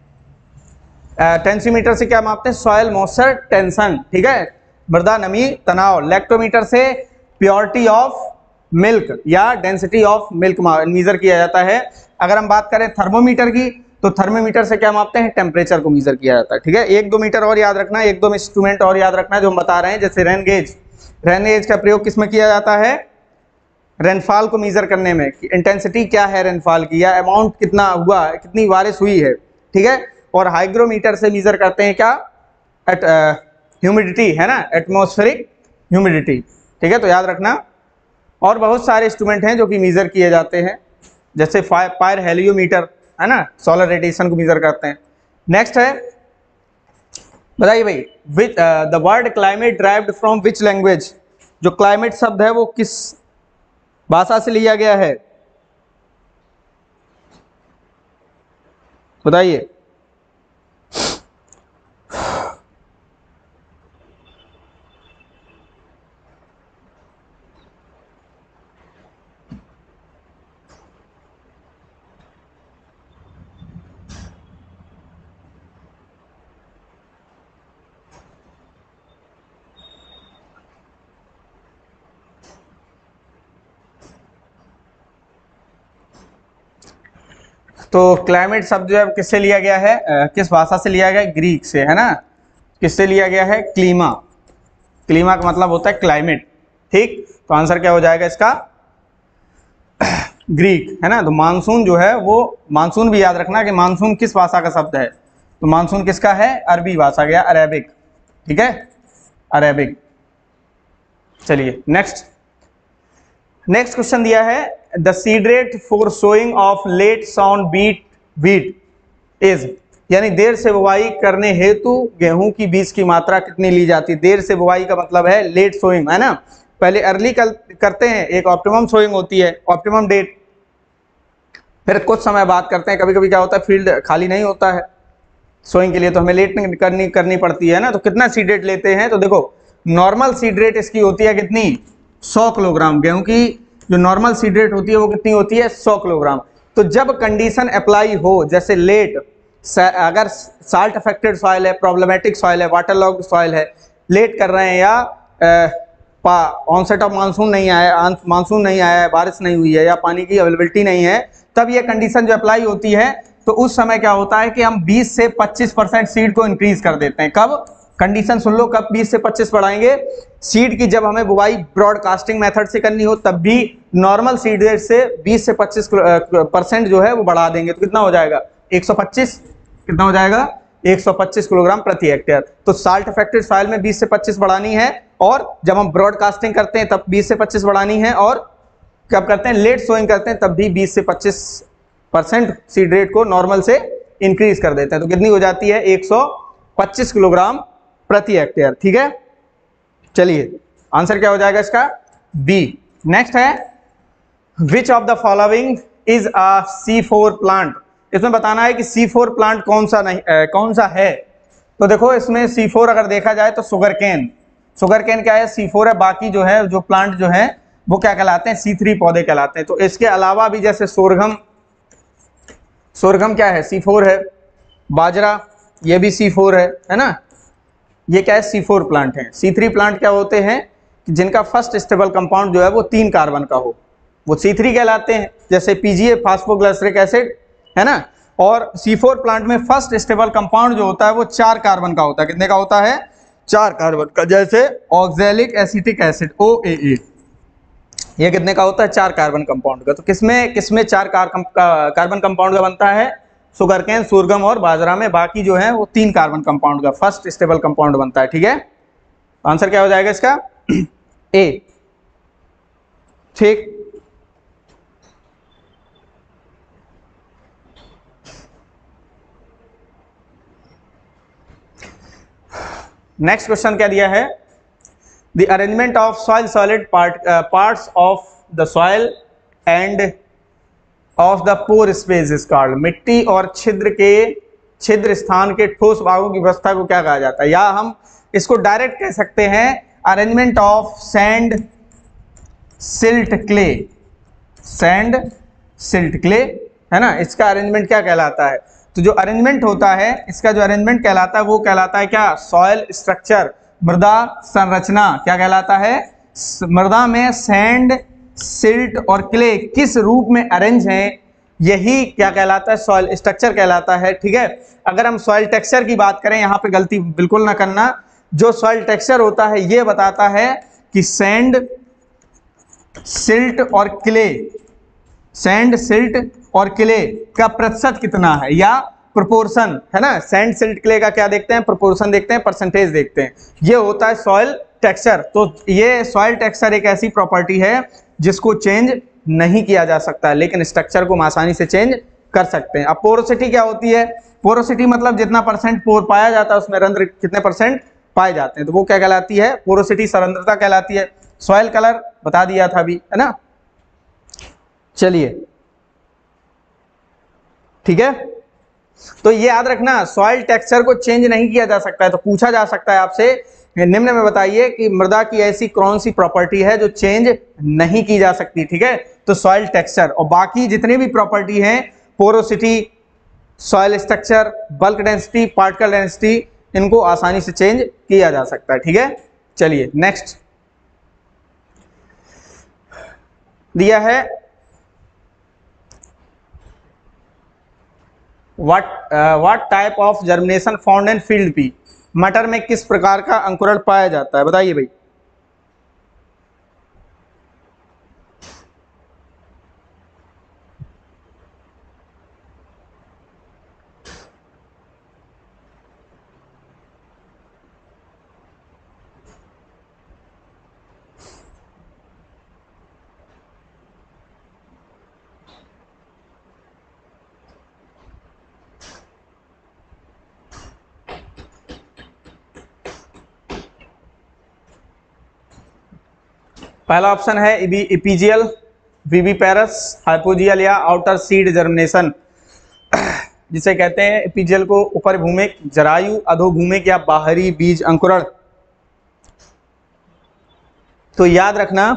टेंसियोमीटर से क्या मापते हैं, सॉइल मॉइस्चर टेंशन। ठीक है, मृदा नमी तनाव। लैक्टोमीटर से प्योरिटी ऑफ मिल्क या डेंसिटी ऑफ मिल्क मेजर किया जाता है। अगर हम बात करें थर्मोमीटर की तो थर्मोमीटर से क्या मापते हैं, टेम्परेचर को मेजर किया जाता है। ठीक है, एक दो मीटर और याद रखना, एक दो इंस्ट्रूमेंट और याद रखना जो हम बता रहे हैं, जैसे रेन गेज। रेन गेज का प्रयोग किस में किया जाता है, रेनफॉल को मेजर करने में, इंटेंसिटी क्या है रेनफॉल की, या अमाउंट कितना हुआ, कितनी बारिश हुई है। ठीक है, और हाइग्रोमीटर से मेजर करते हैं क्या, एट ह्यूमिडिटी, है ना, एटमॉस्फेरिक ह्यूमिडिटी। ठीक है, तो याद रखना। और बहुत सारे इंस्ट्रूमेंट हैं जो कि मेजर किए जाते हैं, जैसे पायर हेलियोमीटर, है ना, सोलर रेडिएशन को मेजर करते हैं। नेक्स्ट है, बताइए भाई, which the word climate derived from which language, जो क्लाइमेट शब्द है वो किस भाषा से लिया गया है, बताइए। तो क्लाइमेट शब्द जो है किससे लिया गया है, आ, किस भाषा से लिया गया है, ग्रीक से, है ना। किससे लिया गया है, क्लीमा। क्लीमा का मतलब होता है क्लाइमेट। ठीक, तो आंसर क्या हो जाएगा इसका, ग्रीक, है ना। तो मानसून जो है वो, मानसून भी याद रखना कि मानसून किस भाषा का शब्द है, तो मानसून किसका है, अरबी भाषा का, अरेबिक। ठीक है, अरेबिक। चलिए नेक्स्ट, नेक्स्ट क्वेश्चन दिया है, the seed rate for sowing of late sown beet beet is, यानी देर से बुवाई करने हेतु गेहूं की बीज की मात्रा कितनी ली जाती है। देर से बुवाई का मतलब है लेट सोइंग, है ना। पहले अर्ली कर, करते हैं, एक ऑप्टिमम सोइंग होती है, ऑप्टिमम डेट, फिर कुछ समय बाद करते हैं। कभी कभी क्या होता है, फील्ड खाली नहीं होता है सोइंग के लिए, तो हमें लेट करनी करनी पड़ती है ना। तो कितना सीड रेट लेते हैं, तो देखो नॉर्मल सीड रेट इसकी होती है कितनी, सौ किलोग्राम। गेहूं की जो नॉर्मल सीड रेट होती है वो कितनी होती है, सौ किलोग्राम। तो जब कंडीशन अप्लाई हो, जैसे लेट, अगर साल्ट अफेक्टेड सॉइल है, प्रॉब्लमेटिक सॉइल है, वाटर लॉग्ड सॉइल है, लेट कर रहे हैं, या ऑनसेट ऑफ मानसून नहीं आया, मानसून नहीं आया है, बारिश नहीं हुई है, या पानी की अवेलेबिलिटी नहीं है, तब ये कंडीशन जो अप्लाई होती है, तो उस समय क्या होता है कि हम बीस से पच्चीस परसेंट सीड को इंक्रीज कर देते हैं। कब, कंडीशन सुन लो, कब बीस से पच्चीस बढ़ाएंगे, सीड की जब हमें बुवाई ब्रॉडकास्टिंग मेथड से करनी हो, तब भी नॉर्मल सीड रेट से बीस से पच्चीस परसेंट जो है वो बढ़ा देंगे। तो कितना हो जाएगा, एक सौ पच्चीस, कितना हो जाएगा, एक सौ पच्चीस किलोग्राम प्रति हेक्टेयर। तो साल्ट अफेक्टेड सॉइल में बीस से पच्चीस बढ़ानी है, और जब हम ब्रॉडकास्टिंग करते हैं तब बीस से पच्चीस बढ़ानी है, और कब करते हैं, लेट सोइंग करते हैं, तब भी बीस से पच्चीस परसेंट सीड रेट को नॉर्मल से इंक्रीज कर देते हैं। तो कितनी हो जाती है, एक सौ पच्चीस किलोग्राम प्रति हेक्टेयर। ठीक है, चलिए आंसर क्या हो जाएगा इसका, बी। नेक्स्ट है, which of the following is a C four plant, इसमें बताना है कि सी फोर प्लांट कौन सा नहीं ए, कौन सा है। तो देखो इसमें सी फोर अगर देखा जाए तो शुगर केन, शुगर केन क्या है, सी फोर है। बाकी जो है जो प्लांट जो है वो क्या कहलाते हैं, सी थ्री पौधे कहलाते हैं। तो इसके अलावा भी जैसे सोरगम, सोरगम क्या है, सी फोर है। बाजरा ये भी सी फोर है, है ना। ये क्या है, सी फोर प्लांट है। सी थ्री प्लांट क्या होते हैं, जिनका फर्स्ट स्टेबल कंपाउंड जो है वो तीन कार्बन का हो, वो सी थ्री कहलाते हैं। जैसे पीजीए फास्फोग्लिसरिक एसिड, है ना। और सी फोर प्लांट में फर्स्ट स्टेबल कंपाउंड जो होता है वो चार कार्बन का होता है। कितने का होता है, चार कार्बन का। जैसे oxalic acetic acid, O A A, ये कितने का होता है, चार कार्बन कंपाउंड का। तो किसमें किसमें चार कार्बन कंपाउंड का बनता है, शुगरकेन, सोरगम और बाजरा में। बाकी जो है वो तीन कार्बन कंपाउंड का फर्स्ट स्टेबल कंपाउंड बनता है। ठीक है, आंसर क्या हो जाएगा इसका, ए। ठीक, नेक्स्ट क्वेश्चन क्या दिया है, the arrangement of soil solid part parts of the soil and of the pore space is called, मिट्टी और छिद्र के छिद्र स्थान के ठोस भागों की व्यवस्था को क्या कहा जाता है, या हम इसको डायरेक्ट कह सकते हैं arrangement of sand silt clay, sand silt clay, है ना। इसका अरेंजमेंट क्या कहलाता है, तो जो अरेंजमेंट होता है इसका जो अरेंजमेंट कहलाता है वो कहलाता है क्या, सॉइल स्ट्रक्चर, मृदा संरचना। क्या कहलाता है, मृदा में सैंड, सिल्ट और क्ले किस रूप में अरेंज हैं यही क्या कहलाता है, सॉइल स्ट्रक्चर कहलाता है। ठीक है, अगर हम सॉइल टेक्सचर की बात करें, यहाँ पे गलती बिल्कुल ना करना, जो सॉइल टेक्सचर होता है ये बताता है कि सैंड, सिल्ट और क्ले, सैंड, सिल्ट और क्ले का प्रतिशत कितना है या प्रोपोर्शन, है ना। सैंड, सिल्ट, क्ले का क्या देखते हैं, प्रोपोर्शन देखते हैं, परसेंटेज देखते हैं, ये होता है सॉइल टेक्सचर। तो ये सॉइल टेक्सचर एक ऐसी प्रॉपर्टी है जिसको चेंज नहीं किया जा सकता है, लेकिन स्ट्रक्चर को हम आसानी से चेंज कर सकते हैं। अब पोरोसिटी क्या होती है, पोरोसिटी मतलब जितना परसेंट पोर पाया जाता है उसमें रंध्र कितने परसेंट पाए जाते हैं, तो वो क्या कहलाती है, पोरोसिटी, सरंध्रता कहलाती है। सॉइल कलर बता दिया था अभी, है ना। चलिए ठीक है, तो ये याद रखना, सॉइल टेक्सचर को चेंज नहीं किया जा सकता है। तो पूछा जा सकता है आपसे, निम्न में बताइए कि मृदा की ऐसी कौन सी प्रॉपर्टी है जो चेंज नहीं की जा सकती। ठीक है, तो सॉइल टेक्सचर, और बाकी जितनी भी प्रॉपर्टी हैं, porosity, soil structure, bulk density, particle density, इनको आसानी से चेंज किया जा सकता है। ठीक है, चलिए नेक्स्ट दिया है, what what type of germination found in field pea, मटर में किस प्रकार का अंकुरण पाया जाता है, बताइए भाई। पहला ऑप्शन है इपीजियल, विविपेरस, हाइपोजियल या आउटर सीड जर्मिनेशन, जिसे कहते हैं इपीजियल को ऊपर भूमिक, जरायु, अधोभूमिक या बाहरी बीज अंकुरण। तो याद रखना,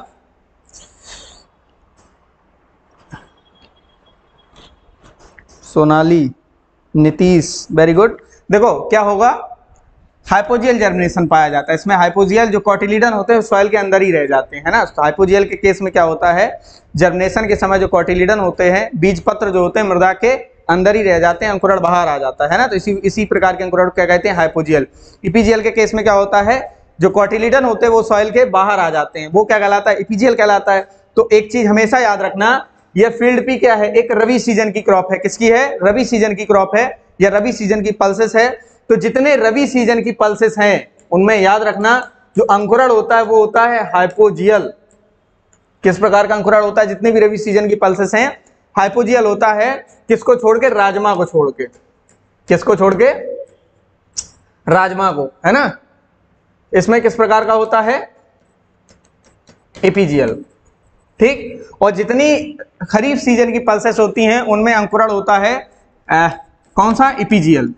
सोनाली, नीतीश, वेरी गुड। देखो क्या होगा, हाइपोजियल जर्मिनेशन पाया जाता है। इसमें हाइपोजियल जो कॉटिलीडन होते हैं सॉइल के अंदर ही रह जाते हैं, है ना। तो हाइपोजियल के केस में क्या होता है, जर्मिनेशन के समय जो कॉटिलीडन होते हैं, बीज पत्र जो होते हैं मृदा के अंदर ही रह जाते हैं, अंकुरण बाहर आ जाता है ना। तो इसी इसी प्रकार के अंकुरण क्या कहते हैं, हाइपोजियल। इपीजियल के केस में क्या होता है, जो कॉटिलीडन होते हैं वो सॉइल के बाहर आ जाते हैं, वो क्या कहलाता है, इपीजियल कहलाता है। तो एक चीज हमेशा याद रखना, ये फील्ड पी क्या है, एक रबी सीजन की क्रॉप है। किसकी है, रबी सीजन की क्रॉप है, या रबी सीजन की पल्सेस है। तो जितने रबी सीजन की पल्सेस हैं उनमें याद रखना जो अंकुरण होता है वो होता है हाइपोजियल। किस प्रकार का अंकुरण होता है, जितने भी रबी सीजन की पल्सेस हैं हाइपोजियल होता है। किसको छोड़ के, राजमा को छोड़ के, किसको छोड़ के, राजमा को, है ना। इसमें किस प्रकार का होता है, इपीजियल। ठीक, और जितनी खरीफ सीजन की पल्सेस होती हैं उनमें अंकुरण होता है आ, कौन सा, इपीजियल,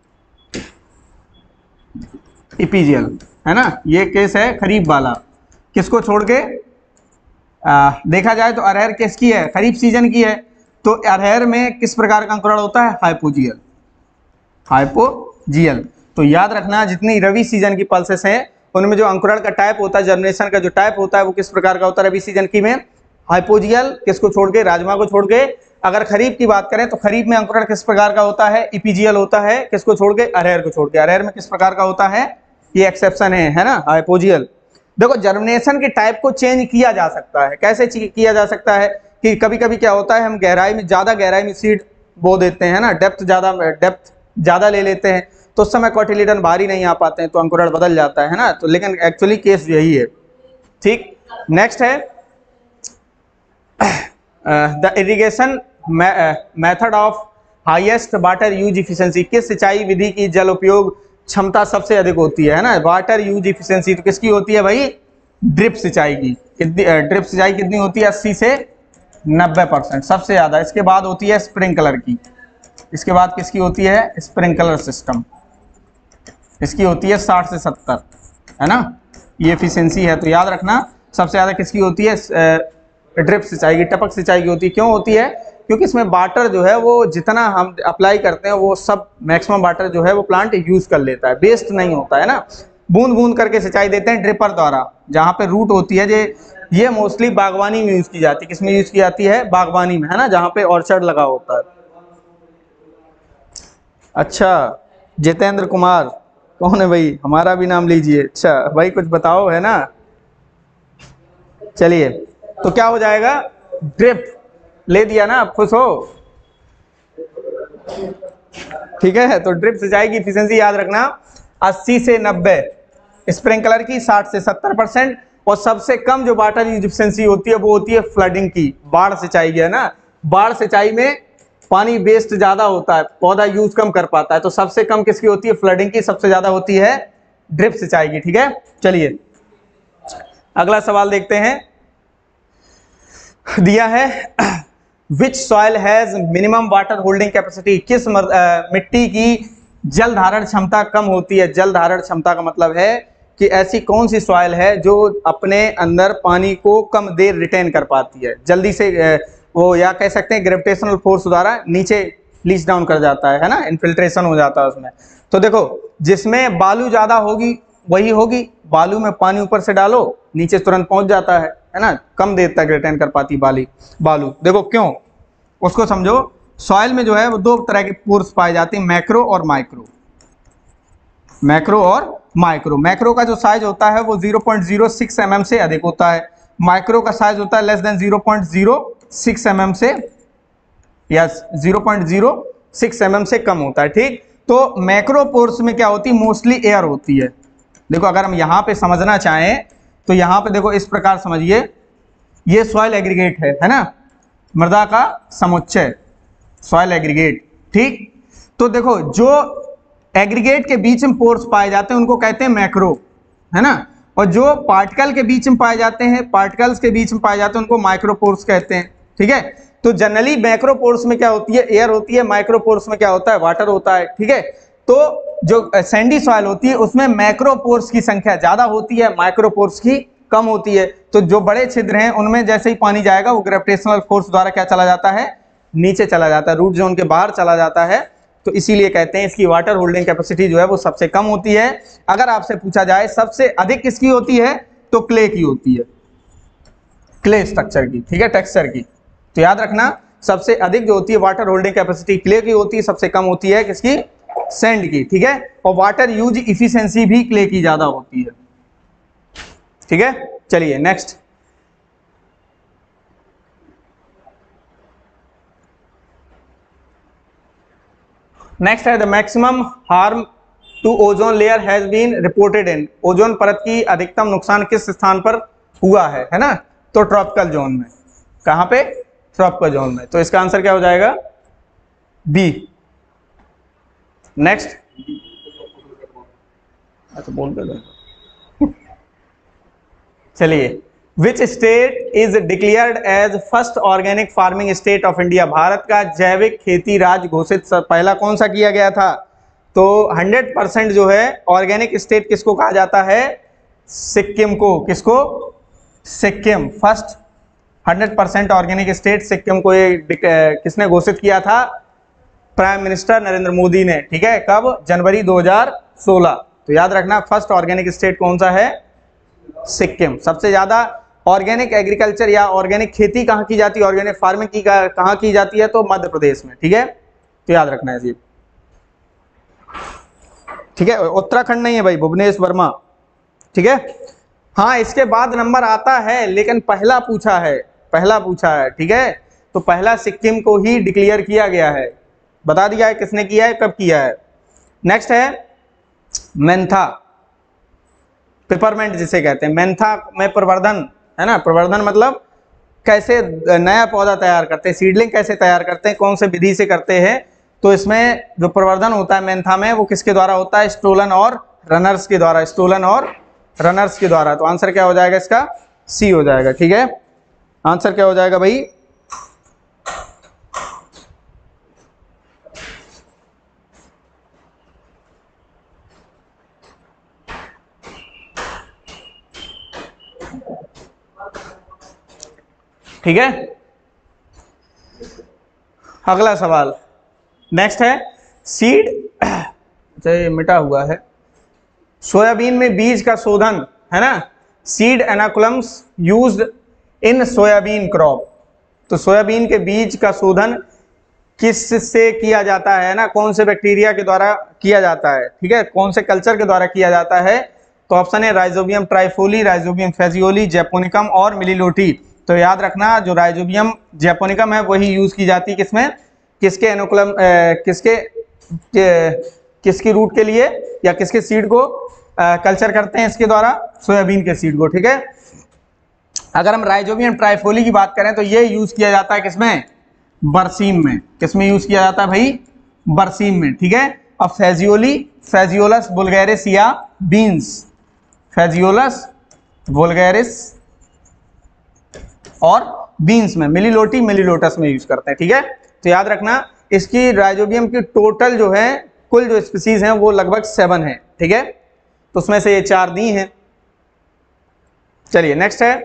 इपीजियल, है ना। ये केस है खरीफ वाला। किसको छोड़ के, आ, देखा जाए तो अरहर किसकी है, खरीफ सीजन की है। तो अरहर में किस प्रकार का अंकुरण होता है, हाइपोजियल, हाइपोजियल। तो याद रखना जितनी रबी सीजन की पल्सेस हैं उनमें जो अंकुरण का टाइप होता है, जर्मिनेशन का जो टाइप होता है वो किस प्रकार का होता है रबी सीजन की में, हाइपोजियल। किसको छोड़ के, राजमा को छोड़ के। अगर खरीफ की बात करें तो खरीफ में अंकुरण किस प्रकार का होता है, इपीजियल होता है। किसको छोड़ के, अरहर को छोड़ के। अरहर में किस प्रकार का होता है, ये एक्सेप्शन है, है ना, हाइपोजियल। देखो जर्मिनेशन के टाइप को चेंज किया जा सकता है। कैसे किया जा सकता है कि कभी कभी क्या होता है, हम गहराई में, ज्यादा गहराई में सीड बो देते हैं ना, डेप्थ ज्यादा डेप्थ ज्यादा ले लेते हैं, तो उस समय कॉटिलीडन बाहर ही नहीं आ पाते हैं, तो अंकुरण बदल जाता है ना। तो लेकिन एक्चुअली केस यही है। ठीक, नेक्स्ट है the irrigation method of highest water use efficiency. किस सिंचाई विधि की जल उपयोग क्षमता सबसे अधिक होती है, है ना। वाटर यूज इफिशिएंसी तो किसकी होती है भाई, ड्रिप सिंचाई की। कितनी ड्रिप सिंचाई कितनी होती है, अस्सी से नब्बे परसेंट, सबसे ज्यादा। इसके बाद होती है स्प्रिंकलर की। इसके बाद किसकी होती है, स्प्रिंकलर सिस्टम, इसकी होती है साठ से सत्तर, है ना, ये एफिशिएंसी है। तो याद रखना सबसे ज्यादा किसकी होती है, ड्रिप सिंचाई की, टपक सिंचाई की होती है। क्यों होती है, क्योंकि इसमें वाटर जो है वो जितना हम अप्लाई करते हैं वो सब मैक्सिमम वाटर जो है वो प्लांट यूज कर लेता है, वेस्ट नहीं होता है ना। बूंद बूंद करके सिंचाई देते हैं ड्रिपर द्वारा, जहाँ पे रूट होती है, जो ये मोस्टली बागवानी में यूज की जाती है। किसमें यूज की जाती है? बागवानी में, है ना, जहां पे ऑर्चर्ड लगा होता है। अच्छा, जितेंद्र कुमार कौन है भाई? हमारा भी नाम लीजिए। अच्छा भाई, कुछ बताओ, है ना। चलिए, तो क्या हो जाएगा? ड्रिप ले दिया ना, आप खुश हो? ठीक है, तो ड्रिप सिंचाई की एफिशिएंसी याद रखना अस्सी से नब्बे, स्प्रिंकलर की साठ से सत्तर परसेंट, और सबसे कम जो वाटर यूज एफिशिएंसी होती है वो होती है फ्लडिंग की, बाढ़ सिंचाई की, है ना। बाढ़ सिंचाई में पानी वेस्ट ज्यादा होता है, पौधा यूज कम कर पाता है, तो सबसे कम किसकी होती है? फ्लडिंग की। सबसे ज्यादा होती है ड्रिप सिंचाई की। ठीक है, चलिए अगला सवाल देखते हैं। दिया है which soil has minimum water holding capacity, किस मर, आ, मिट्टी की जल धारण क्षमता कम होती है। जल धारण क्षमता का मतलब है कि ऐसी कौन सी सॉइल है जो अपने अंदर पानी को कम देर रिटेन कर पाती है, जल्दी से आ, वो, या कह सकते हैं ग्रेविटेशनल फोर्स द्वारा नीचे लीच डाउन कर जाता है है ना, इन्फिल्ट्रेशन हो जाता है उसमें। तो देखो, जिसमें बालू ज्यादा होगी वही होगी। बालू में पानी ऊपर से डालो, नीचे तुरंत पहुंच जाता है है ना, कम देर तक रिटेन कर पाती बाली बालू। देखो क्यों, उसको समझो। सॉइल में जो है वो दो तरह के पोर्स पाए जाते हैं, मैक्रो और माइक्रो। मैक्रो और माइक्रो। मैक्रो का जो साइज होता है वो zero point zero six M M से अधिक होता है। माइक्रो का साइज होता है less than zero point zero six M M से, या zero point zero six M M से कम होता है। ठीक, तो मैक्रो पोर्स में क्या होती है? मोस्टली एयर होती है। देखो, अगर हम यहाँ पे समझना चाहें तो यहाँ पे देखो इस प्रकार समझिए, ये सॉइल एग्रीगेट है है ना, मृदा का समुच्चय, सॉइल एग्रीगेट। ठीक, तो देखो जो एग्रीगेट के बीच में पोर्स पाए जाते हैं उनको कहते हैं मैक्रो, है ना, और जो पार्टिकल के बीच में पाए जाते हैं, पार्टिकल्स के बीच में पाए जाते हैं, उनको माइक्रो पोर्स कहते हैं। ठीक है, तो जनरली मैक्रो पोर्स में क्या होती है? एयर होती है। माइक्रो पोर्स में क्या होता है? वाटर होता है। ठीक है, तो जो सैंडी सॉइल होती है उसमें मैक्रो पोर्स की संख्या ज्यादा होती है, माइक्रो पोर्स की कम होती है। तो जो बड़े छिद्र हैं उनमें जैसे ही पानी जाएगा वो ग्रेविटेशनल फोर्स द्वारा क्या चला जाता है? नीचे चला जाता है, रूट जोन के बाहर चला जाता है। तो इसीलिए कहते हैं इसकी वाटर होल्डिंग कैपेसिटी जो है वो सबसे कम होती है। अगर आपसे पूछा जाए सबसे अधिक किसकी होती है, तो क्ले की होती है, क्ले स्ट्रक्चर की। ठीक है, टेक्सचर की। तो याद रखना, सबसे अधिक जो होती है वाटर होल्डिंग कैपेसिटी क्ले की होती है, सबसे कम होती है किसकी? सैंड की। ठीक है, और वाटर यूज इफिशिएंसी भी क्ले की ज्यादा होती है। ठीक है, चलिए नेक्स्ट। नेक्स्ट है the maximum harm to ozone layer has been reported in, ozone परत की अधिकतम नुकसान किस स्थान पर हुआ है, है ना, तो ट्रॉपिकल जोन में। कहां पे? ट्रॉपिकल जोन में। तो इसका आंसर क्या हो जाएगा? बी। नेक्स्ट, अच्छा बोल कर चलिए, which state is declared as first organic farming state of India, Bharat का जैविक खेती राज्य घोषित पहला कौन सा किया गया था? तो हंड्रेड परसेंट जो है ऑर्गेनिक स्टेट किसको कहा जाता है? सिक्किम को। किसको? Sikkim. First hundred percent organic state Sikkim को ये किसने घोषित किया था? प्राइम मिनिस्टर नरेंद्र मोदी ने। ठीक है, कब? जनवरी दो हज़ार सोलह। तो याद रखना, फर्स्ट ऑर्गेनिक स्टेट कौन सा है? सिक्किम। सबसे ज्यादा ऑर्गेनिक एग्रीकल्चर या ऑर्गेनिक खेती कहाँ की जाती है, ऑर्गेनिक फार्मिंग की कहाँ की जाती है? तो मध्य प्रदेश में। ठीक है, तो याद रखना है जी। ठीक है, उत्तराखंड नहीं है भाई, भुवनेश वर्मा। ठीक है, हाँ इसके बाद नंबर आता है लेकिन पहला पूछा है, पहला पूछा है। ठीक है, तो पहला सिक्किम को ही डिक्लेयर किया गया है, बता दिया है किसने किया है, कब किया है। नेक्स्ट है मेंथा, पेपरमेंट जिसे कहते हैं। मेंथा में प्रवर्धन, है ना, प्रवर्धन मतलब कैसे नया पौधा तैयार करते हैं, सीडलिंग कैसे तैयार करते हैं, कौन से विधि से करते हैं। तो इसमें जो प्रवर्धन होता है मेंथा में, वो किसके द्वारा होता है? स्टोलन और रनर्स के द्वारा, स्टोलन और रनर्स के द्वारा। तो आंसर क्या हो जाएगा इसका? सी हो जाएगा। ठीक है, आंसर क्या हो जाएगा भाई? ठीक है, अगला सवाल नेक्स्ट है सीड, अच्छा ये मिटा हुआ है। सोयाबीन में बीज का शोधन, है ना, seed inoculums used in soybean crop. तो सोयाबीन के बीज का शोधन किस से किया जाता है ना, कौन से बैक्टीरिया के द्वारा किया जाता है, ठीक है, कौन से कल्चर के द्वारा किया जाता है। तो ऑप्शन है rhizobium trifolii, rhizobium phaseoli, japonicum और मिलीलोटी। तो याद रखना जो राइजोबियम जैपोनिकम है वही यूज की जाती है किसमें, किसके एनोकुलम किसके कि, किसकी रूट के लिए या किसके सीड को कल्चर करते हैं इसके द्वारा, सोयाबीन के सीड को, ठीक है। अगर हम राइजोबियम ट्राइफोली की बात करें तो ये यूज किया जाता है किसमें, बरसीम में। किसमें यूज किया जाता है भाई, बरसीम में, ठीक है। अब फेजियोली, फेजियोलस वुल्गैरिस या बीन्स, फेजियोलस वुल्गैरिस और बीन्स में, मिलीलोटी मिलीलोटस में यूज करते हैं, ठीक है। तो याद रखना इसकी राइजोबियम की टोटल जो है कुल जो स्पीसीज हैं वो लगभग सेवन है, ठीक है। तो उसमें से ये चार दी हैं। चलिए नेक्स्ट है,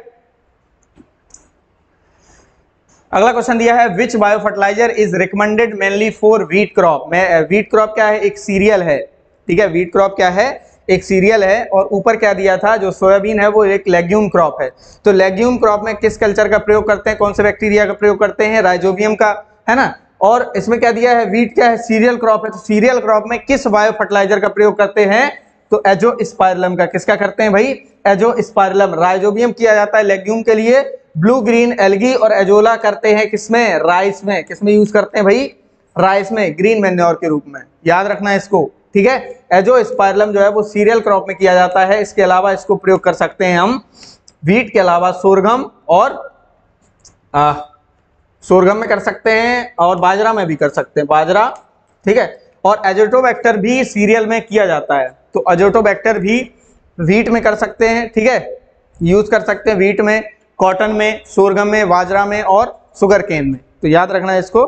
अगला क्वेश्चन दिया है which bio fertilizer is recommended mainly for wheat crop. में व्हीट क्रॉप क्या है, एक सीरियल है, ठीक है। व्हीट क्रॉप क्या है, एक सीरियल है। और ऊपर क्या दिया था, जो सोयाबीन है वो एक लेग्यूम क्रॉप है। तो लेग्यूम क्रॉप में किस कल्चर का प्रयोग करते हैं, कौन से बैक्टीरिया का प्रयोग करते हैं, राइजोबियम का, है ना। और इसमें क्या दिया है, व्हीट क्या है, सीरियल क्रॉप है। तो सीरियल क्रॉप में किस बायो फर्टिलाइजर का प्रयोग करते हैं, तो एजोस्पाइरलम का। किसका करते हैं भाई, एजोस्पाइरलम। राइजोबियम किया जाता है लेग्यूम के लिए, ब्लू ग्रीन एल्गी और एजोला करते हैं किसमें, राइस में। किसमें यूज करते हैं भाई, राइस में, ग्रीन मैन्योर के रूप में। याद रखना इसको, ठीक है। एजोस्पाइरलम जो है वो सीरियल क्रॉप में किया जाता है। इसके अलावा इसको प्रयोग कर सकते हैं हम व्हीट के अलावा सोरगम और आ, सोरगम में कर सकते हैं और बाजरा में भी कर सकते हैं, बाजरा, ठीक है। और एजोटोबैक्टर भी सीरियल में किया जाता है। तो एजोटोबैक्टर भी व्हीट में कर सकते हैं, ठीक है, यूज कर सकते हैं व्हीट में, कॉटन में, सोरगम में, बाजरा में और शुगर केन में। तो याद रखना है इसको।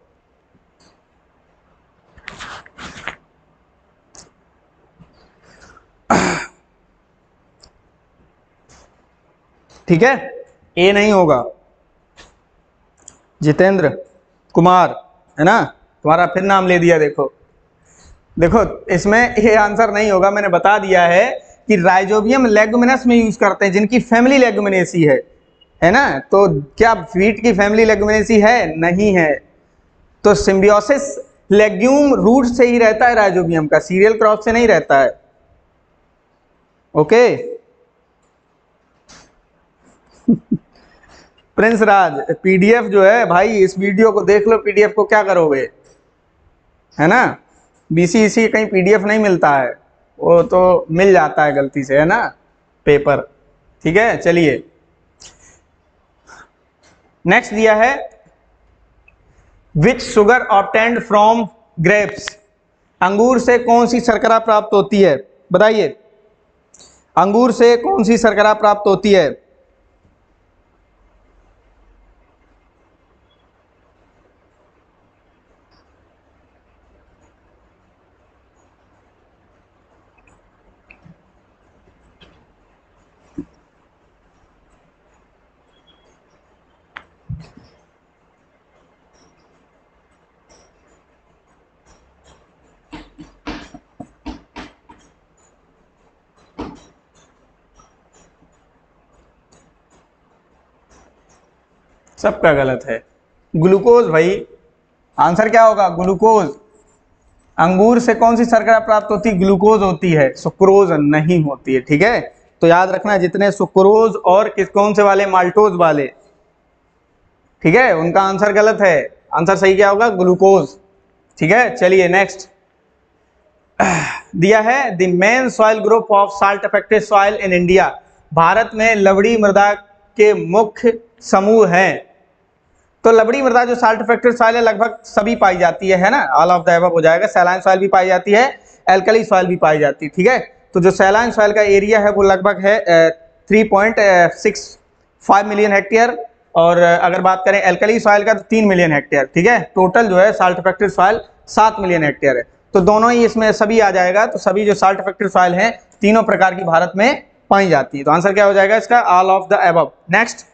ठीक है, ए नहीं होगा, जितेंद्र कुमार, है ना, तुम्हारा फिर नाम ले दिया। देखो देखो इसमें ये आंसर नहीं होगा, मैंने बता दिया है कि राइजोबियम लेगुमिनस में यूज करते हैं जिनकी फैमिली लेगुमिनेसी है, है ना। तो क्या व्हीट की फैमिली लेगुमिनेसी है, नहीं है। तो सिम्बियोसिस लेग्यूम रूट से ही रहता है राइजोबियम का, सीरियल क्रॉप से नहीं रहता है, ओके। प्रिंस राज, पीडीएफ जो है भाई, इस वीडियो को देख लो, पीडीएफ को क्या करोगे, है ना। बीसीईसी कहीं पीडीएफ नहीं मिलता है, वो तो मिल जाता है गलती से, है ना, पेपर, ठीक है। चलिए नेक्स्ट दिया है which sugar obtained from grapes. अंगूर से कौन सी शर्करा प्राप्त होती है, बताइए। अंगूर से कौन सी शर्करा प्राप्त होती है, सबका गलत है, ग्लूकोज भाई। आंसर क्या होगा, ग्लूकोज। अंगूर से कौन सी शर्करा प्राप्त होती है, ग्लूकोज होती है, सुक्रोज नहीं होती है, ठीक है। तो याद रखना जितने सुक्रोज और किस कौन से वाले, माल्टोज वाले, ठीक है, उनका आंसर गलत है। आंसर सही क्या होगा, ग्लूकोज, ठीक है। चलिए नेक्स्ट दिया है the main soil group of salt affected soil in India. Bharat में लवड़ी मृदा के मुख्य समूह हैं। तो लवड़ी मृदा जो साल्ट अफेक्टेड सॉइल है लगभग सभी पाई जाती है, है ना, ऑल ऑफ द अबव हो जाएगा। सैलाइन सॉइल भी पाई जाती है, एल्कली सॉइल भी पाई जाती है, ठीक है। तो जो सैलाइन सॉइल का एरिया है वो लगभग है three point six five million hectare, और अगर बात करें एल्कली सॉइल का तो तीन मिलियन हेक्टेयर, ठीक है। टोटल जो है साल्ट अफेक्टेड सॉइल सात मिलियन हेक्टेयर है। तो दोनों ही इसमें सभी आ जाएगा। तो सभी जो साल्ट अफेक्टेड सॉइल हैं तीनों प्रकार की भारत में पाई जाती है। तो आंसर क्या हो जाएगा इसका, all of the above. Next,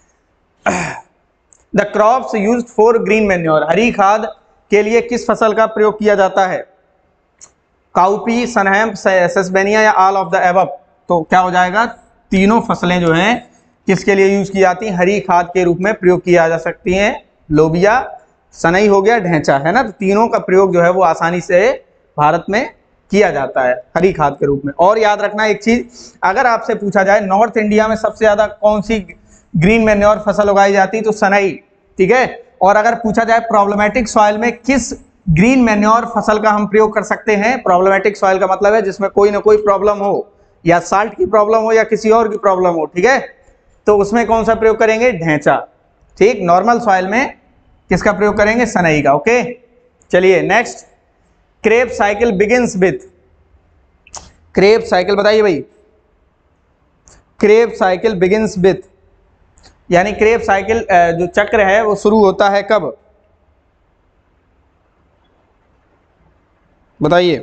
the crops used for green manure. हरी खाद के लिए किस फसल का प्रयोग किया जाता है, काउपी, सनहैम्प, सेसबेनिया या ऑल ऑफ द अबव। तो क्या हो जाएगा, तीनों फसलें जो हैं किसके लिए यूज की जाती है? हरी खाद के रूप में प्रयोग किया जा सकती है। लोबिया, सनई हो गया, ढैंचा, है ना। तो तीनों का प्रयोग जो है वो आसानी से भारत में किया जाता है हरी खाद के रूप में। और याद रखना एक चीज, अगर आपसे पूछा जाए नॉर्थ इंडिया में सबसे ज्यादा कौन सी ग्रीन मैन्योर फसल उगाई जाती है, तो सनई, ठीक है। और अगर पूछा जाए प्रॉब्लमेटिक सॉइल में किस ग्रीन मैन्योर फसल का हम प्रयोग कर सकते हैं, प्रॉब्लमेटिक सॉइल का मतलब है जिसमें कोई ना कोई प्रॉब्लम हो, या साल्ट की प्रॉब्लम हो या किसी और की प्रॉब्लम हो, ठीक है, तो उसमें कौन सा प्रयोग करेंगे? ढैंचा। ठीक, नॉर्मल सॉइल में किसका प्रयोग करेंगे? सनई का। ओके, चलिए next, Krebs cycle begins with, Krebs cycle बताइए भाई, क्रेप साइकिल बिगिंस विथ, यानी क्रेप साइकिल जो चक्र है वो शुरू होता है कब? बताइए।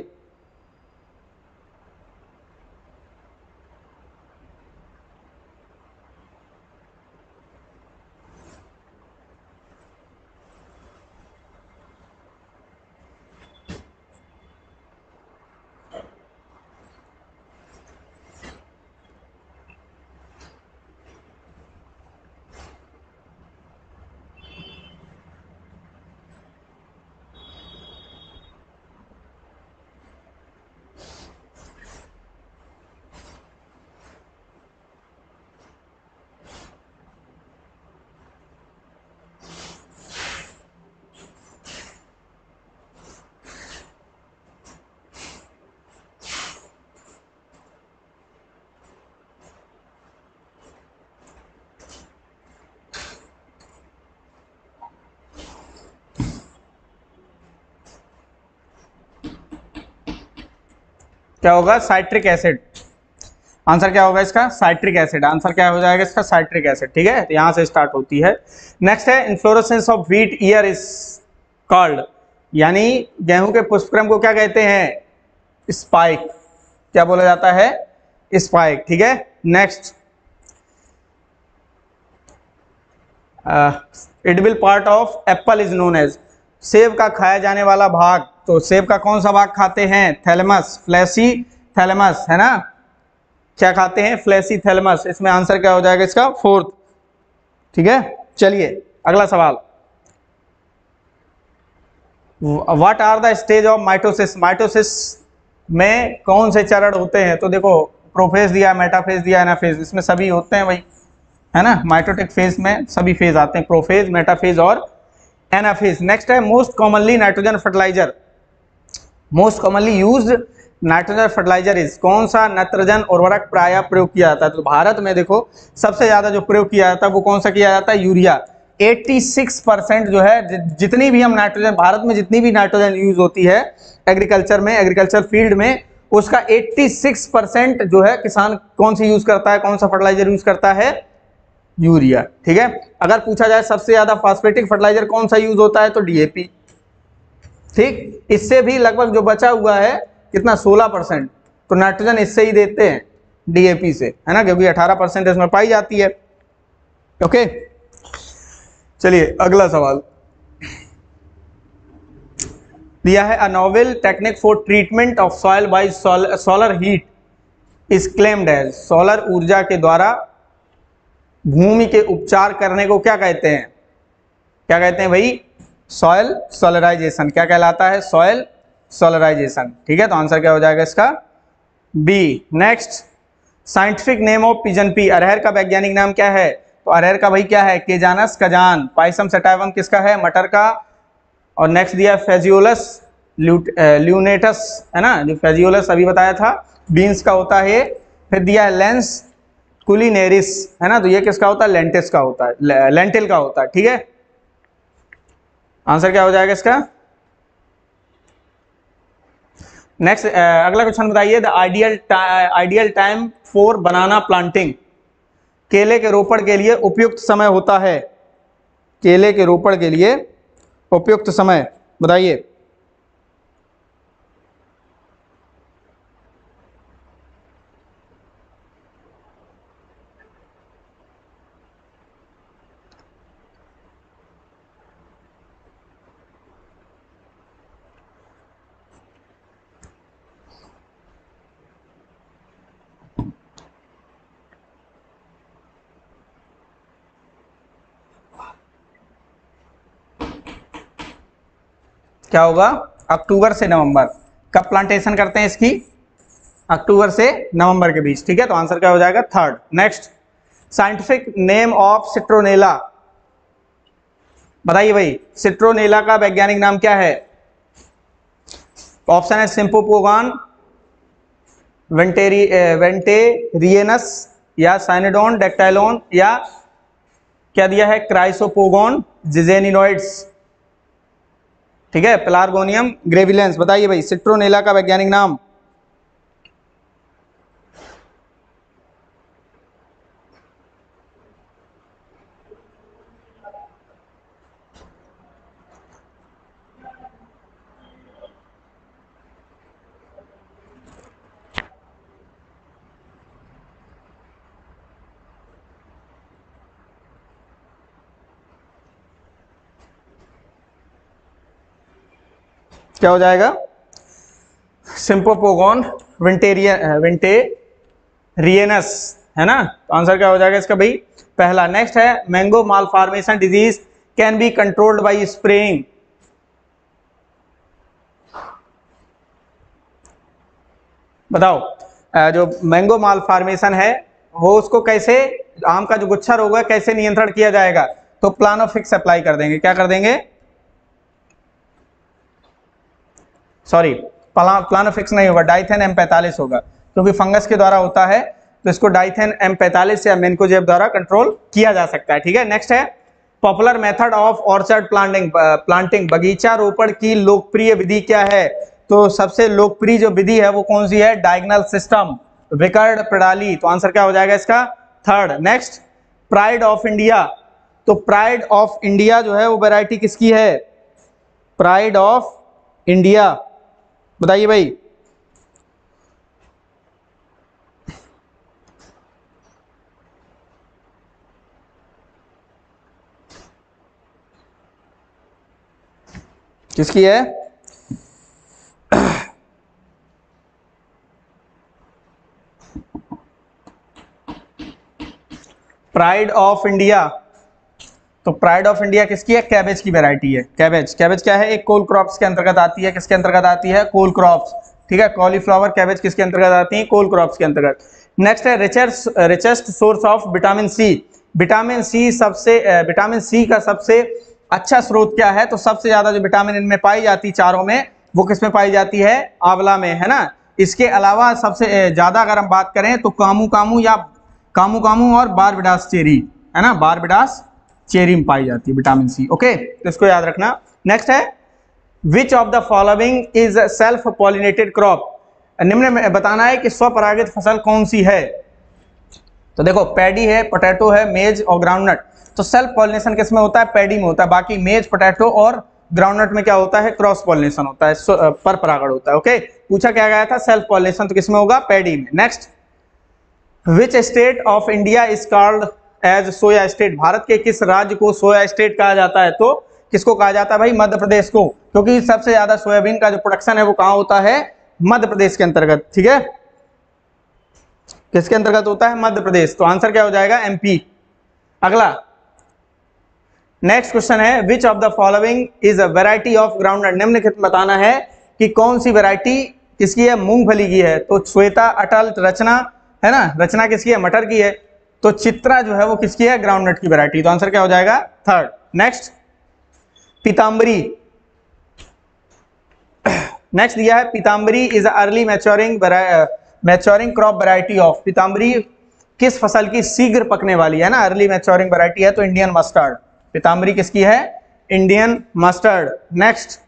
क्या होगा? Citric acid. आंसर क्या होगा इसका? Citric acid. आंसर क्या हो जाएगा इसका? Citric acid. ठीक है, तो यहां से स्टार्ट होती है। नेक्स्ट है inflorescence of wheat ear is called, यानी गेहूं के पुष्पक्रम को क्या कहते हैं? स्पाइक। क्या बोला जाता है? स्पाइक। ठीक है, next, edible part of apple is known as, सेब का खाया जाने वाला भाग, तो सेब का कौन सा भाग खाते हैं? थैलेमस, फ्लैसी थैलेमस, है ना। क्या खाते हैं? Fleshy thalamus. इसमें आंसर क्या हो जाएगा इसका? फोर्थ। ठीक है, चलिए अगला सवाल, what are the stage of mitosis, mitosis में कौन से चरण होते हैं? तो देखो, प्रोफेज दिया, मेटाफेज दिया, एनाफेज, इसमें सभी होते हैं भाई, है ना। माइटोटिक फेज में सभी फेज आते हैं, प्रोफेज, मेटाफेज और एनाफेज। नेक्स्ट है most commonly nitrogen fertilizer, most commonly used nitrogen fertilizer is, कौन सा नाइट्रोजन उर्वरक प्राय प्रयोग किया जाता है? तो भारत में देखो सबसे ज्यादा जो प्रयोग किया जाता है वो कौन सा किया जाता है? यूरिया। छियासी परसेंट जो है, जितनी भी हम नाइट्रोजन, भारत में जितनी भी नाइट्रोजन यूज होती है एग्रीकल्चर में, एग्रीकल्चर फील्ड में, उसका छियासी परसेंट जो है किसान कौन सी यूज करता है, कौन सा फर्टिलाइजर यूज करता है? यूरिया। ठीक है, अगर पूछा जाए सबसे ज्यादा फास्फेटिक फर्टिलाइजर कौन सा यूज होता है, तो डीएपी। ठीक, इससे भी लगभग जो बचा हुआ है कितना? सोलह परसेंट, तो नाइट्रोजन इससे ही देते हैं, डीएपी से, है ना, क्योंकि अठारह परसेंट इसमें पाई जाती है। ओके, चलिए अगला सवाल दिया है, a novel technique for treatment of soil by solar heat is claimed as, solar ऊर्जा के द्वारा भूमि के उपचार करने को क्या कहते हैं? क्या कहते हैं भाई? Soil solarization. क्या कहलाता है? Soil solarization. ठीक है, तो आंसर क्या हो जाएगा इसका? B. Next, scientific name of pigeon pea, अरहर का वैज्ञानिक नाम क्या है? तो अरहर का भाई क्या है? केजानस कजान। पाइसम सटाइवम किसका है? मटर का। और नेक्स्ट दिया फेजियोलस ल्यूनेटस, है ना, जो फेजियोलस अभी बताया था, बीन्स का होता है। फिर दिया है लेंस कुलिनेरिस, है ना, तो ये किसका होता है? लेंटिस का होता है, लेंटिल का होता है। ठीक है, आंसर क्या हो जाएगा इसका? नेक्स्ट, अगला क्वेश्चन बताइए, the ideal ideal time for banana planting, केले के रोपण के लिए उपयुक्त समय होता है, केले के रोपण के लिए उपयुक्त समय बताइए। क्या होगा? अक्टूबर से नवंबर। कब प्लांटेशन करते हैं इसकी? अक्टूबर से नवंबर के बीच, ठीक है। तो आंसर क्या हो जाएगा? Third. Next, scientific name of citronella, बताइए भाई, सिट्रोनेला का वैज्ञानिक नाम क्या है? ऑप्शन है सिम्पोपोगान, वेंटेरी वेंटेरियनस, या साइनेडोन डेक्टाइलोन, या क्या दिया है? क्राइसोपोगोन जिजेनिनोइड्स, ठीक है, पेलार्गोनियम ग्रेविलेंस। बताइए भाई, सिट्रोनेला का वैज्ञानिक नाम। क्या हो जाएगा? सिम्पोपोगोन विंटेरियन विंटेरियनस, है ना। तो आंसर क्या हो जाएगा इसका भाई? पहला। नेक्स्ट है, mango malformation disease can be controlled by spraying. बताओ, जो मैंगो मालफॉर्मेशन है वो उसको कैसे, आम का जो गुच्छर होगा कैसे नियंत्रण किया जाएगा? तो प्लानोफिक्स अप्लाई कर देंगे। क्या कर देंगे? सॉरी, प्लानोफिक्स नहीं होगा, डाइथेन एम पैंतालीस होगा, क्योंकि फंगस के द्वारा होता है, तो इसको डाइथेन एम पैंतालीस या मेनकोजेब द्वारा कंट्रोल किया जा सकता है, ठीक है। नेक्स्ट है, popular method of orchard planting planting बगीचा रोपण की लोकप्रिय विधि क्या है? तो सबसे लोकप्रिय जो विधि है वो कौन सी है? डायगोनल सिस्टम, विकर्ण प्रणाली। तो आंसर क्या हो जाएगा इसका? Third. Next, pride of India, तो प्राइड ऑफ इंडिया जो है वो वैरायटी किसकी है? प्राइड ऑफ इंडिया, बताइए भाई। किसकी है? प्राइड ऑफ इंडिया, तो प्राइड ऑफ इंडिया किसकी है? कैबेज की वैरायटी है। कैबेज, कैबेज क्या है? एक कोल क्रॉप्स के अंतर्गत आती है। किसके अंतर्गत आती है? कोल क्रॉप्स, ठीक है। कॉलीफ्लावर, कैबेज किसके अंतर्गत आती है? कोल क्रॉप्स के अंतर्गत। नेक्स्ट है, richest richest source of vitamin C, vitamin C सबसे विटामिन सी का सबसे अच्छा स्रोत क्या है? तो सबसे ज्यादा जो विटामिन इनमें पाई जाती है चारों में, वो किसमें पाई जाती है? आंवला में, है ना। इसके अलावा सबसे ज्यादा अगर हम बात करें तो कामू कामू या कामू कामू और बारबिडास चेरी, है ना, बारबिडास चेरी में पाई जाती है विटामिन सी, ओके, तो इसको याद रखना। नेक्स्ट है, which of the following is self pollinated crop, निम्न में बताना है कि स्वपरागित फसल कौन सी है? तो देखो, पैडी है, पोटैटो है, मेज और ग्राउंडनट। तो सेल्फ पॉलिनेशन किस में होता है? पैडी में होता है। बाकी मेज, पोटैटो और ग्राउंडनट में क्या होता है? क्रॉस पॉलिनेशन होता है, पर परागण होता है, ओके। पूछा क्या गया था? सेल्फ पॉलिनेशन, तो किस में होगा? पैडी में। Next, which state of India is called as soya state, Bharat के किस राज्य को सोया स्टेट कहा जाता है? तो किसको कहा जाता है भाई? मध्य प्रदेश को, क्योंकि सबसे ज्यादा सोयाबीन का जो प्रोडक्शन है वो कहाँ होता है? मध्य प्रदेश के अंतर्गत, ठीक है। किसके अंतर्गत होता है? मध्य प्रदेश। तो आंसर क्या हो जाएगा? एमपी। अगला, नेक्स्ट क्वेश्चन है, which of the following is a variety of groundnut, निम्नलिखित बताना है कि कौन सी वेराइटी किसकी है? मूंगफली की है। तो श्वेता, अटल, रचना, है ना, रचना किसकी है? मटर की है। तो चित्रा जो है वो किसकी है? ग्राउंडनट की वैरायटी। तो आंसर क्या हो जाएगा? थर्ड। नेक्स्ट, पीताम्बरी, नेक्स्ट दिया है, Pitambari is early maturing maturing crop variety of, Pitambari किस फसल की शीघ्र पकने वाली है ना, अर्ली मैच्योरिंग वैरायटी है? तो इंडियन मस्टर्ड, पीताम्बरी किसकी है? Indian mustard. Next,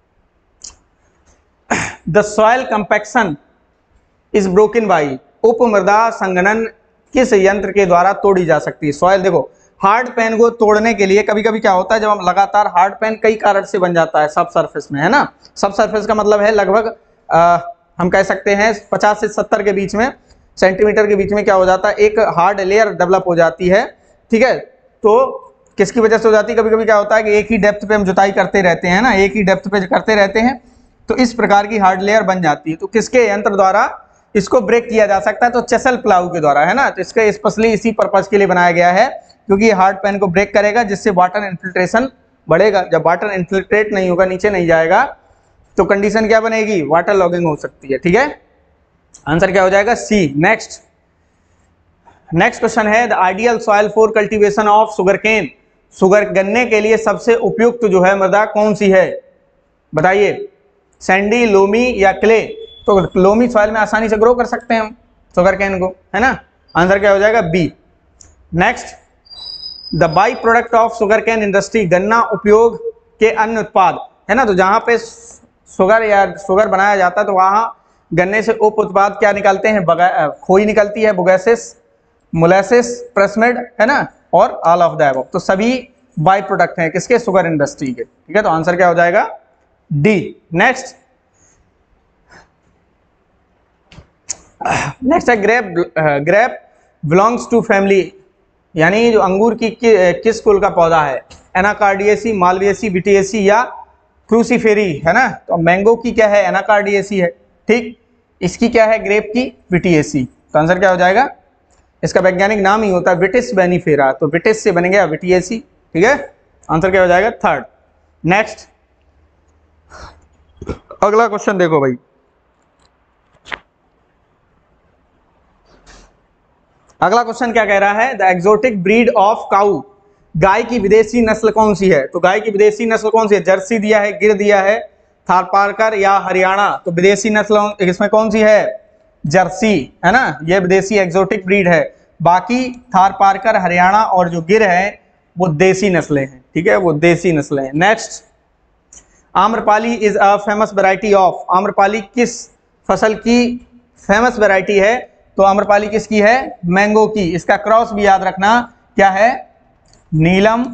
the soil compaction is broken by, उपमृदा संघनन किस यंत्र के द्वारा तोड़ी जा सकती है? सॉइल, देखो, हार्ड पेन को तोड़ने के लिए कभी कभी क्या होता है, जब हम लगातार हार्ड पेन कई कारण से बन जाता है सब सरफेस में, है ना। सब सरफेस का मतलब है लगभग आ, हम कह सकते हैं पचास से सत्तर के बीच में सेंटीमीटर के बीच में क्या हो जाता है? एक हार्ड लेयर डेवलप हो जाती है, ठीक है। तो किसकी वजह से हो जाती है? कभी कभी क्या होता है कि एक ही डेप्थ पे हम जुताई करते रहते हैं ना, एक ही डेप्थ पे करते रहते हैं, तो इस प्रकार की हार्ड लेयर बन जाती है। तो किसके यंत्र द्वारा इसको ब्रेक किया जा सकता है? तो चेसल प्लाऊ के द्वारा, है ना। तो इसका स्पेशली इसी पर्पज के लिए बनाया गया है, क्योंकि ये हार्ड पेन को ब्रेक करेगा, जिससे वाटर इन्फिल्ट्रेशन बढ़ेगा। जब वाटर इन्फिल्ट्रेट नहीं होगा, नीचे नहीं जाएगा, तो कंडीशन क्या बनेगी, वाटर लॉगिंग हो सकती है। ठीक है, आंसर क्या हो जाएगा, सी। नेक्स्ट नेक्स्ट क्वेश्चन है the ideal soil for cultivation of sugarcane. Sugar गन्ने के लिए सबसे उपयुक्त जो है मृदा कौन सी है, बताइए, सैंडी, लोमी या क्ले। तो लोमी सॉइल में आसानी से ग्रो कर सकते हैं हम शुगर केन को, है ना। आंसर क्या हो जाएगा, B. Next the byproduct of sugarcane industry. गन्ना उपयोग के अन्य उत्पाद, है ना। तो जहां पे शुगर या शुगर बनाया जाता है तो वहां गन्ने से उप उत्पाद क्या निकलते हैं, खोई निकलती है, बुगैसिस, मोलेसिस, प्रेसमेड, है ना, और ऑल ऑफ द अबव। तो सभी बाई प्रोडक्ट हैं किसके, शुगर इंडस्ट्री के। ठीक है, तो आंसर क्या हो जाएगा, डी। नेक्स्ट नेक्स्ट है grape. Grape belongs to family, यानी जो अंगूर की कि, किस कुल का पौधा है, एनाकार्डियेसी, मालवेसी, विटिएसी या क्रूसीफेरी, है ना। तो मैंगो की क्या है, एनाकार्डियेसी है, ठीक। इसकी क्या है, ग्रेप की विटिएसी। तो आंसर क्या हो जाएगा, इसका वैज्ञानिक नाम ही होता है विटिस बेनिफेरा, तो विटिस से बन गया विटिएसी। ठीक है, आंसर क्या हो जाएगा, थर्ड। नेक्स्ट अगला क्वेश्चन देखो भाई, अगला क्वेश्चन क्या कह रहा है, the exotic breed of cow. गाय की विदेशी नस्ल कौन सी है। तो गाय की विदेशी नस्ल कौन सी है, जर्सी दिया है, गिर दिया है, थारपारकर या हरियाणा। तो विदेशी नस्ल इसमें कौन सी है, जर्सी, है ना, ये विदेशी एक्सोटिक ब्रीड है। बाकी थारपारकर, हरियाणा और जो गिर है वो देसी नस्लें हैं। ठीक है, वो देसी नस्लें हैं। Next Amrapali is a famous variety of. Amrapali किस फसल की फेमस वैरायटी है। तो आम्रपाली किसकी है, मैंगो की। इसका क्रॉस भी याद रखना क्या है, नीलम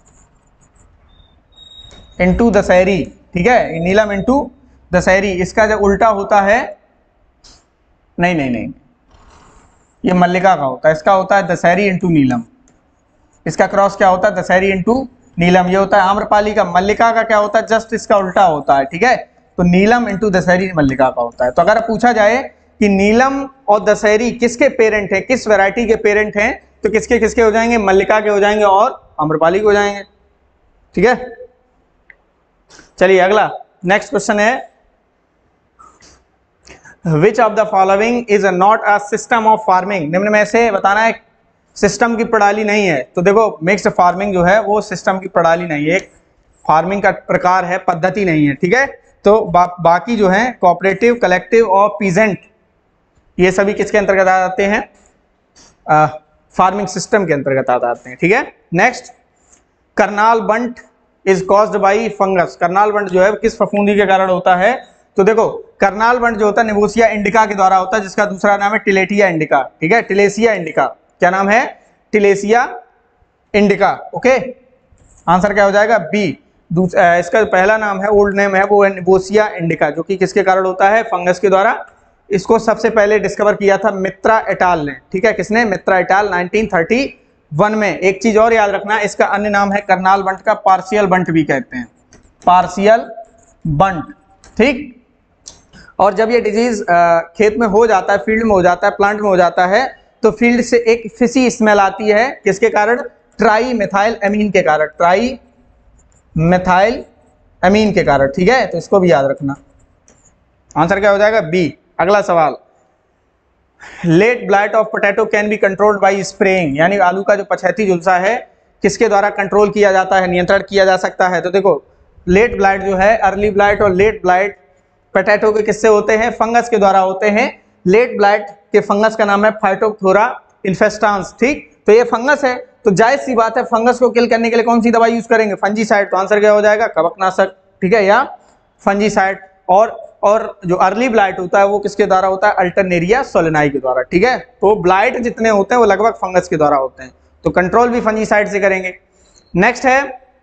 इंटू दशहरी। ठीक है, नीलम इंटू दशहरी। इसका जब उल्टा होता है, नहीं नहीं नहीं ये मल्लिका का होता है, इसका होता है दशहरी इंटू नीलम। इसका क्रॉस क्या होता है, दशहरी इंटू नीलम। ये होता है आम्रपाली का। मल्लिका का क्या होता है, जस्ट इसका उल्टा होता है। ठीक है, तो नीलम इंटू दशहरी मल्लिका का होता है। तो अगर पूछा जाए कि नीलम और दशहरी किसके पेरेंट हैं, किस वैरायटी के पेरेंट हैं, तो किसके किसके हो जाएंगे, मल्लिका के हो जाएंगे और आम्रपाली के हो जाएंगे। ठीक है, चलिए अगला नेक्स्ट क्वेश्चन है, which of the following is not a system of farming. निम्न में से बताना है सिस्टम की प्रणाली नहीं है। तो देखो मिक्स्ड फार्मिंग जो है वो सिस्टम की प्रणाली नहीं है, एक फार्मिंग का प्रकार है, पद्धति नहीं है। ठीक है, तो बा, बाकी जो है कोऑपरेटिव, कलेक्टिव और पीजेंट, ये सभी किसके अंतर्गत आ जाते हैं, फार्मिंग सिस्टम के अंतर्गत आ जाते हैं। ठीक है, next Karnal bunt is caused by fungus. Karnal bunt जो है किस फफूंदी के कारण होता है। तो देखो करनाल बंट जो होता है निवोसिया इंडिका के द्वारा होता है, जिसका दूसरा नाम है टिलेटिया इंडिका। ठीक है, टिलेसिया इंडिका, क्या नाम है, टिलेसिया इंडिका। ओके, आंसर क्या हो जाएगा, बी। इसका पहला नाम है, ओल्ड नेम है, वो है निवोसिया इंडिका, जो कि किसके कारण होता है, फंगस के द्वारा। इसको सबसे पहले डिस्कवर किया था मित्रा एटाल ने। ठीक है, किसने, Mitra et al, nineteen thirty one में। एक चीज और याद रखना, इसका अन्य नाम है करनाल बंट का, पार्शियल बंट भी कहते हैं, पार्शियल बंट। ठीक, और जब ये डिजीज खेत में हो जाता है, फील्ड में हो जाता है, प्लांट में हो जाता है, तो फील्ड से एक फिसी स्मेल आती है, किसके कारण, ट्राई मिथाइल एमीन के कारण, ट्राई मिथाइल एमीन के कारण। ठीक है, तो इसको भी याद रखना। आंसर क्या हो जाएगा, बी। अगला सवाल, late blight of potato can be controlled by spraying. यानी आलू का जो पछैती झुलसा है किसके द्वारा कंट्रोल किया जाता है, नियंत्रण किया जा सकता है। तो देखो लेट ब्लाइट जो है, अर्ली ब्लाइट और लेट ब्लाइट पोटैटो के किससे होते हैं, फंगस के द्वारा होते हैं। लेट ब्लाइट के फंगस का नाम है फाइटोप्थोरा इन्फेस्टांस। ठीक, तो ये फंगस है, तो जायज सी बात है फंगस को किल करने के लिए कौन सी दवाई यूज करेंगे, फंजीसाइड। तो आंसर क्या हो जाएगा, कवकनाशक। ठीक है, या फंजीसाइड। और और जो अर्ली ब्लाइट होता है वो किसके द्वारा होता है, अल्टरनेरिया सोलेनाई के द्वारा। ठीक है, तो ब्लाइट जितने होते हैं वो लगभग फंगस के द्वारा होते हैं, तो कंट्रोल भी फंजीसाइड से करेंगे। नेक्स्ट है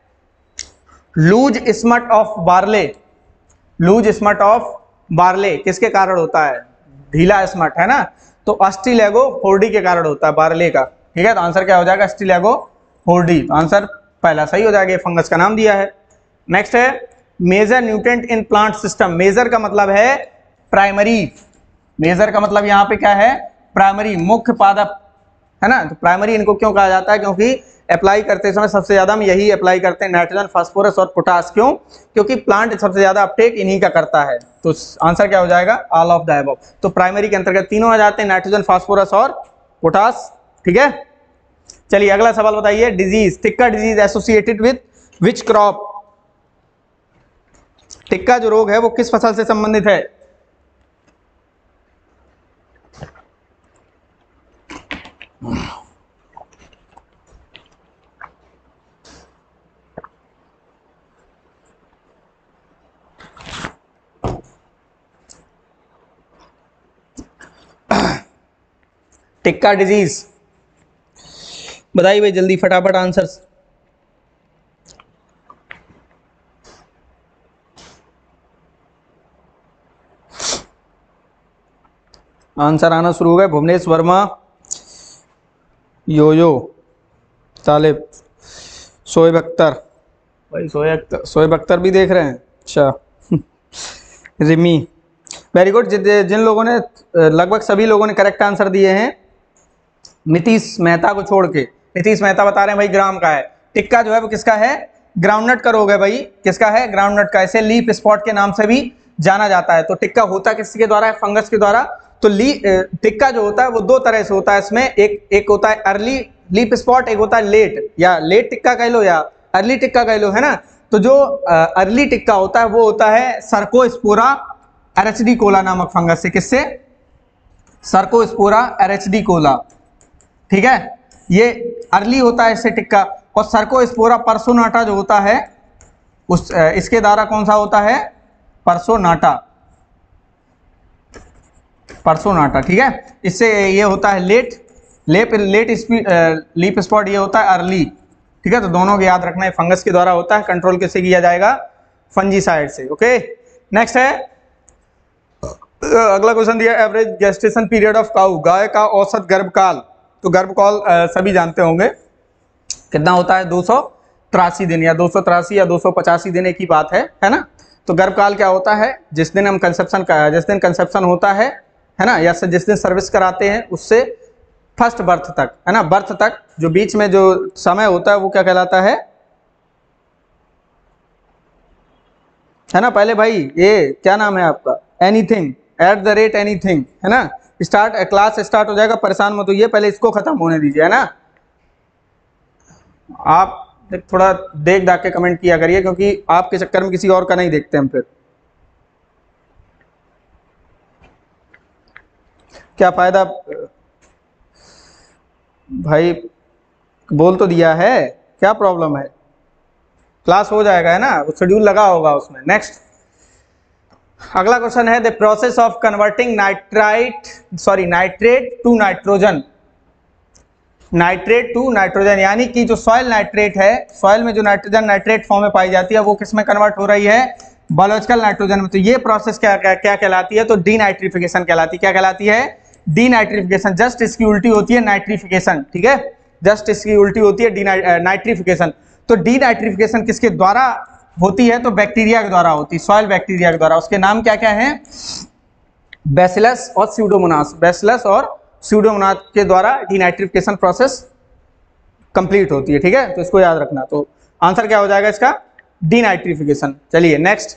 loose smut of barley. Loose smut of barley किसके कारण होता है, ढीला स्मट, है ना। तो अस्टिलेगो होर्डी के कारण होता है बार्ले का। ठीक है, तो आंसर क्या हो जाएगा, अस्टिलेगो होर्डी। तो आंसर पहला सही हो जाएगा, फंगस का नाम दिया है। नेक्स्ट है major nutrient in plant system. Major का मतलब है प्राइमरी, मेजर का मतलब यहाँ पे क्या है, प्राइमरी, मुख्य पादप, है ना। तो प्राइमरी इनको क्यों कहा जाता है, क्योंकि अप्लाई करते समय सबसे ज्यादा हम यही अप्लाई करते हैं, नाइट्रोजन, फास्फोरस और पोटास। क्यों? क्योंकि प्लांट सबसे ज्यादा अपटेक इन्हीं का करता है। तो आंसर क्या हो जाएगा? All of the above. तो प्राइमरी के अंतर्गत तीनों आ जाते हैं, नाइट्रोजन, फास्फोरस और पोटास। ठीक है, चलिए अगला सवाल बताइए। Disease, tikka disease associated with which crop? Tikka जो रोग है वो किस फसल से संबंधित है? टिक्का डिजीज बताइए भाई जल्दी फटाफट आंसर। आंसर आना शुरू हो गए। भुवनेश वर्मा, योयो, तालिब, शोएब अख्तर। भाई शोएब अख्तर, शोएब अख्तर भी देख रहे हैं? अच्छा रिमी, वेरी गुड। जिन लोगों ने, लगभग सभी लोगों ने करेक्ट आंसर दिए हैं, नीतीश मेहता को छोड़ के। नीतीश मेहता बता रहे हैं भाई ग्राम का है। टिक्का जो है वो किसका है? ग्राउंडनट का रोग है भाई। किसका है? ग्राउंडनट का। इसे लीफ स्पॉट के नाम से भी जाना जाता है। तो टिक्का होता किसके द्वारा है? फंगस के द्वारा। तो ली टिक्का जो होता है वो दो तरह से होता है। इसमें एक एक होता है अर्ली लीफ स्पॉट, एक होता है लेट, या लेट टिक्का कह लो या अर्ली टिक्का कह लो, है ना। तो जो अर्ली टिक्का होता है वो होता है सर्कोस्पोरा एरेचिडिकोला नामक फंगस से। किससे? Cercospora arachidicola. ठीक है, ये अर्ली होता है इससे टिक्का। और सर्कोस्पोरा पर्सोनाटा जो होता है उस इसके द्वारा कौन सा होता है? पर्सोनाटा, पर्सोनाटा। ठीक है, इससे ये होता है लेट लेप लेट लीफ स्पॉट, ये होता है अर्ली। ठीक है, तो दोनों को याद रखना है। फंगस के द्वारा होता है। कंट्रोल किससे किया जाएगा? फंजीसाइड से। ओके, नेक्स्ट है अगला क्वेश्चन दिया, average gestation period of cow, गाय का औसत गर्भकाल। तो गर्भकाल सभी जानते होंगे कितना होता है? दो सौ तिरासी दिन, या दो सौ तिरासी या दो सौ पचासी दिन, एक ही बात है, है ना। तो गर्भकाल क्या होता है? जिस दिन हम कंसेप्शन का जिस दिन कंसेप्शन होता है है ना, या जिस दिन सर्विस कराते हैं उससे फर्स्ट बर्थ तक, है ना, बर्थ तक जो बीच में जो समय होता है वो क्या कहलाता है? है ना। पहले भाई ये क्या नाम है आपका? Anything, at the rate anything, है ना। स्टार्ट क्लास स्टार्ट हो जाएगा, परेशान मत होइए, पहले इसको खत्म होने दीजिए, है ना। आप थोड़ा देख दाख के कमेंट किया करिए, क्योंकि आपके चक्कर में किसी और का नहीं देखते हम। फिर क्या फायदा? भाई बोल तो दिया है, क्या प्रॉब्लम है? क्लास हो जाएगा, है ना, शेड्यूल लगा होगा उसमें। नेक्स्ट अगला क्वेश्चन है, the process of converting nitrite sorry nitrate to nitrogen. Nitrate to nitrogen यानी कि जो सॉइल नाइट्रेट है, सॉइल में जो नाइट्रोजन नाइट्रेट फॉर्म में पाई जाती है वो किस में कन्वर्ट हो रही है? बायोलॉजिकल नाइट्रोजन में। तो ये प्रोसेस क्या क्या क्या कहलाती है? तो डीनाइट्रिफिकेशन कहलाती है। क्या कहलाती है? डीनाइट्रिफिकेशन। जस्ट इसकी उल्टी होती है नाइट्रिफिकेशन। ठीक है, जस्ट इसकी उल्टी होती है नाइट्रिफिकेशन। तो डीनाइट्रिफिकेशन किसके द्वारा होती है? तो बैक्टीरिया के द्वारा होती है, सॉइल बैक्टीरिया के द्वारा। उसके नाम क्या क्या हैं? बैसिलस और स्यूडोमोनास। बैसिलस और स्यूडोमोनास के द्वारा डीनाइट्रिफिकेशन प्रोसेस कंप्लीट होती है। ठीक है, तो इसको याद रखना। तो आंसर क्या हो जाएगा इसका? डीनाइट्रिफिकेशन। चलिए नेक्स्ट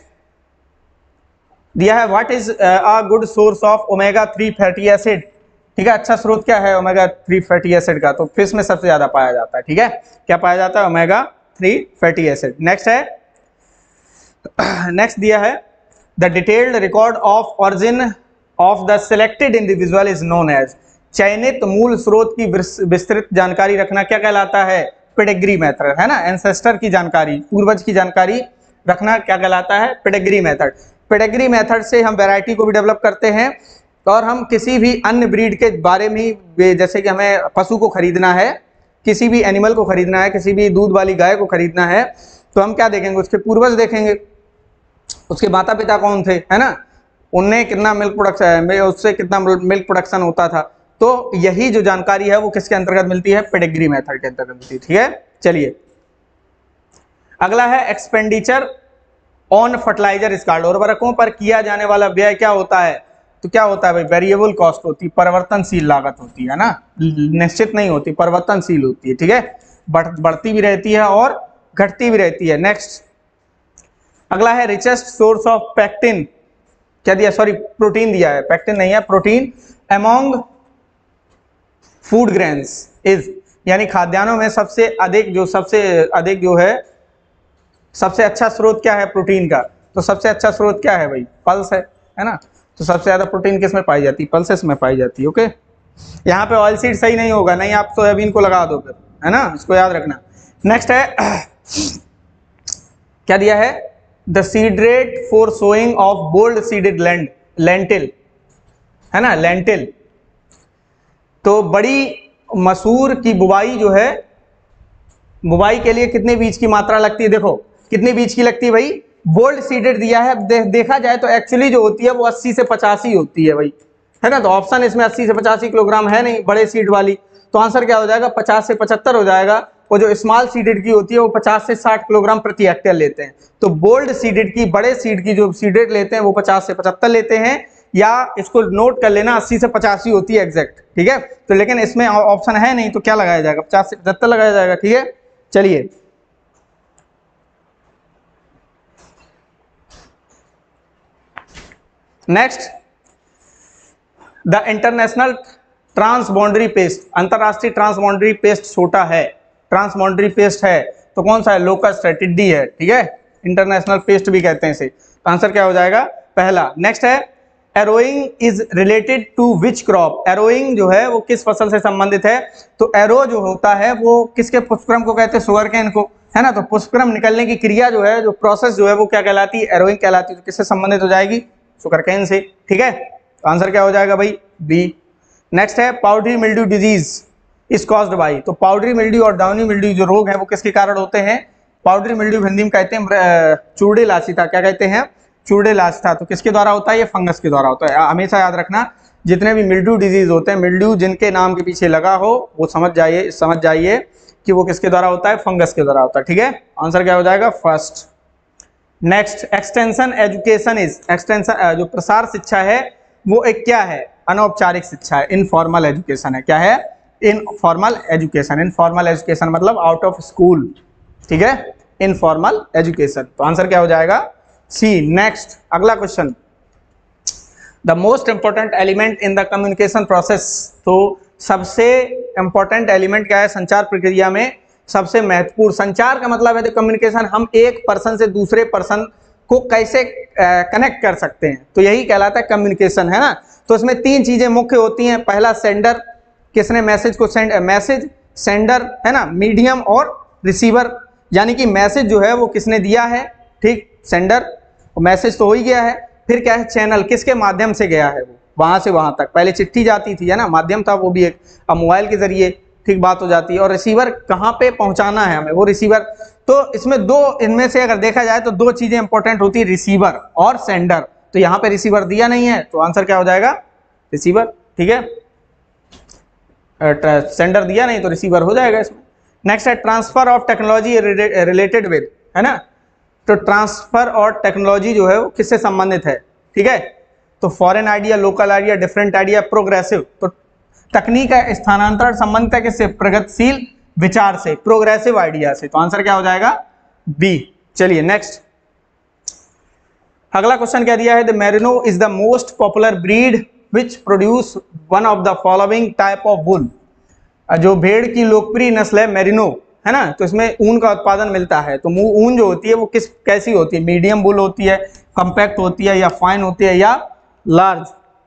दिया है, what is a good source of omega three fatty acid. ठीक है, अच्छा स्रोत क्या है ओमेगा थ्री फैटी एसिड का? तो फिश में सबसे ज्यादा पाया जाता है। ठीक है, क्या पाया जाता है? Omega three fatty acid. Next है, नेक्स्ट दिया है, the detailed record of origin of the selected individual is known as. चयनित मूल स्रोत की विस्तृत जानकारी रखना क्या कहलाता है? पेडिग्री मेथड, है ना। एंसेस्टर की जानकारी, पूर्वज की जानकारी रखना क्या कहलाता है? Pedigree method. पेडिग्री मेथड से हम वैरायटी को भी डेवलप करते हैं, और हम किसी भी अन्य ब्रीड के बारे में, जैसे कि हमें पशु को खरीदना है, किसी भी एनिमल को खरीदना है, किसी भी दूध वाली गाय को खरीदना है, तो हम क्या देखेंगे? उसके पूर्वज देखेंगे, उसके माता पिता कौन थे, है ना, उनने कितना मिल्क प्रोडक्शन, उससे कितना मिल्क प्रोडक्शन होता था। तो यही जो जानकारी है वो किसके अंतर्गत मिलती है? पेडिग्री मेथड के अंतर्गत मिलती है। ठीक है, चलिए अगला है, expenditure on fertilizer is called. उर्वरकों पर किया जाने वाला व्यय क्या होता है? तो क्या होता है भाई? वेरिएबल कॉस्ट होती है, परिवर्तनशील लागत होती है ना, निश्चित नहीं होती, परिवर्तनशील होती है। ठीक है, बढ़, बढ़ती भी रहती है और घटती भी रहती है। नेक्स्ट अगला है रिचेस्ट सोर्स ऑफ पैक्टिन, क्या दिया, सॉरी प्रोटीन दिया है, पैक्टिन नहीं है, protein among food grains is, यानी खाद्यान्नों में सबसे अधिक जो सबसे अधिक जो है सबसे अच्छा स्रोत क्या है प्रोटीन का, तो सबसे अच्छा स्रोत क्या है भाई, पल्स है, है ना। तो सबसे ज्यादा प्रोटीन किस में पाई जाती है, पल्सेस में पाई जाती है। ओके, यहाँ पे ऑयल सीड सही नहीं होगा, नहीं आप सोयाबीन को लगा दो फिर, है ना, इसको याद रखना। नेक्स्ट है क्या दिया है, the seed rate for sowing of bold seeded land lentil, है ना, लेंटिल। तो बड़ी मसूर की बुवाई जो है, बुवाई के लिए कितने बीज की मात्रा लगती है, देखो कितने बीज की लगती है भाई, बोल्ड सीडेड दिया है, दे, देखा जाए तो एक्चुअली जो होती है वो अस्सी से पचासी होती है भाई, है ना। तो ऑप्शन इसमें अस्सी से पचासी किलोग्राम है नहीं बड़े सीड वाली, तो आंसर क्या हो जाएगा, पचास से पचहत्तर हो जाएगा। और जो स्मॉल सीडेड की होती है वो पचास से साठ किलोग्राम प्रति हेक्टेयर लेते हैं। तो बोल्ड सीडेड की, बड़े सीड की जो सीडेड लेते हैं वो पचास से पचहत्तर लेते हैं, या इसको नोट कर लेना अस्सी से पचासी होती है एग्जैक्ट, ठीक है। तो लेकिन इसमें ऑप्शन है नहीं तो क्या लगाया जाएगा, पचास से पचहत्तर लगाया जाएगा, ठीक है। चलिए next, the international transboundary pest, अंतरराष्ट्रीय ट्रांसबाउंड्री पेस्ट छोटा है, ट्रांसबाउंड्री पेस्ट है तो कौन सा है, लोकस्ट है, टिड्डी है, ठीक है, इंटरनेशनल पेस्ट भी कहते हैं इसे। तो आंसर क्या हो जाएगा, पहला। नेक्स्ट है harrowing is related to which crop, harrowing जो है वो किस फसल से संबंधित है, तो एरो जो होता है वो किसके पुष्पक्रम को कहते हैं, शुगर केन को, है ना। तो पुष्पक्रम निकलने की क्रिया जो है, जो प्रोसेस जो है वो क्या कहलाती है, एरोइंग कहलाती है। तो किससे संबंधित हो जाएगी, शुगर केन से, ठीक है। तो आंसर क्या हो जाएगा भाई, बी। नेक्स्ट है powdery mildew disease is caused by, तो पाउडरी मिल्ड्यू और डाउनी मिल्ड्यू जो रोग है वो किसके कारण होते हैं, पाउडरी मिल्ड्यू हिंदी में कहते हैं चूड़े लासिता, क्या कहते हैं, चूड़े लासिता। तो किसके द्वारा होता है, ये फंगस के द्वारा होता है। हमेशा याद रखना जितने भी मिल्ड्यू डिजीज होते हैं, मिल्ड्यू जिनके नाम के पीछे लगा हो वो समझ जाइए समझ जाइए कि वो किसके द्वारा होता है, फंगस के द्वारा होता है, ठीक है। आंसर क्या हो जाएगा, first. Next extension education is, extension जो प्रसार शिक्षा है वो एक क्या है, अनौपचारिक शिक्षा है, इनफॉर्मल एजुकेशन है, क्या है, इनफॉर्मल एजुकेशन। इनफॉर्मल एजुकेशन मतलब आउट ऑफ स्कूल, ठीक है, इनफॉर्मल एजुकेशन। तो आंसर क्या हो जाएगा, सी। नेक्स्ट अगला question, the most important element in the communication process, तो सबसे इंपॉर्टेंट एलिमेंट क्या है संचार प्रक्रिया में, सबसे महत्वपूर्ण। संचार का मतलब है कम्युनिकेशन, हम एक पर्सन से दूसरे पर्सन को कैसे कनेक्ट कर सकते हैं, तो यही कहलाता है कम्युनिकेशन, है ना। तो इसमें तीन चीजें मुख्य होती हैं, पहला सेंडर, किसने मैसेज को सेंड, मैसेज सेंडर, है ना, मीडियम और रिसीवर, यानी कि मैसेज जो है वो किसने दिया है, ठीक, सेंडर, मैसेज तो हो ही गया है। फिर क्या है, चैनल, किसके माध्यम से गया है वो, वहां से वहां तक, पहले चिट्ठी जाती थी, है ना, माध्यम था वो भी एक, अब मोबाइल के जरिए ठीक बात हो जाती है। और रिसीवर, कहाँ पे पहुंचाना है हमें, वो रिसीवर। तो इसमें दो, इनमें से अगर देखा जाए तो दो चीजें इंपॉर्टेंट होती है, रिसीवर और सेंडर। तो यहाँ पे रिसीवर दिया नहीं है तो आंसर क्या हो जाएगा, रिसीवर, ठीक है। सेंडर दिया नहीं तो रिसीवर हो जाएगा इसमें। नेक्स्ट है transfer of technology related with, है ना। तो ट्रांसफर और टेक्नोलॉजी जो है वो किससे संबंधित है, ठीक है। तो foreign idea, local idea, different idea, progressive. तो तकनीक का स्थानांतरण संबंधित है किससे, प्रगतिशील विचार से, प्रोग्रेसिव आइडिया से। तो आंसर क्या हो जाएगा, बी। चलिए नेक्स्ट अगला क्वेश्चन क्या दिया है, the merino is the most popular breed which produce one of the following type of wool. जो भेड़ की लोकप्रिय नस्ल है मेरिनो, है ना, तो इसमें ऊन का उत्पादन मिलता है। तो ऊन जो होती है वो किस कैसी होती है, मीडियम वुल होती है, कॉम्पैक्ट होती है, या फाइन होती है, या लार्ज,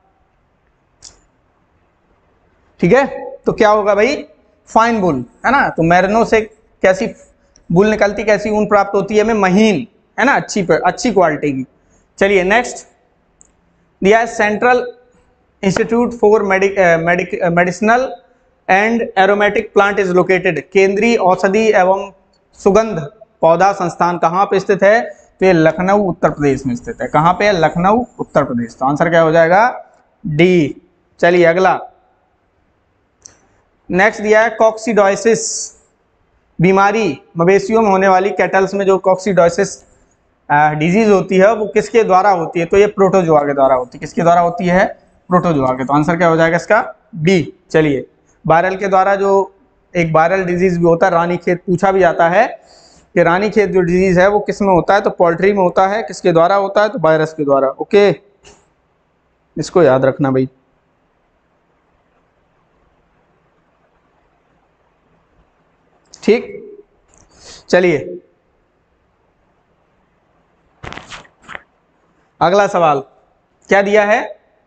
ठीक है। तो क्या होगा भाई, फाइन वुल, है ना। तो मेरिनो से कैसी वुल निकलती, कैसी ऊन प्राप्त होती है हमें, महीन, है ना, अच्छी अच्छी क्वालिटी की। चलिए नेक्स्ट दिया है central institute for medicinal and aromatic plant is located, केंद्रीय औषधि एवं सुगंध पौधा संस्थान कहाँ पे स्थित है, तो ये लखनऊ उत्तर प्रदेश में स्थित है। कहाँ पे है, लखनऊ उत्तर प्रदेश। तो आंसर क्या हो जाएगा, डी। चलिए अगला नेक्स्ट दिया है कॉक्सीडोसिस बीमारी, मवेशियों में होने वाली, कैटल्स में जो कॉक्सीडोसिस डिजीज होती है वो किसके द्वारा होती है, तो ये प्रोटोजोआ के द्वारा होती है। किसके द्वारा होती है, प्रोटोजोआ के। तो आंसर क्या हो जाएगा इसका, बी। चलिए वायरल के द्वारा जो एक वायरल डिजीज भी होता है रानीखेत, पूछा भी जाता है कि रानीखेत जो डिजीज है वो किस में होता है, तो पोल्ट्री में होता है। किसके द्वारा होता है, तो वायरस के द्वारा। ओके, इसको याद रखना भाई। ठीक, चलिए अगला सवाल क्या दिया है,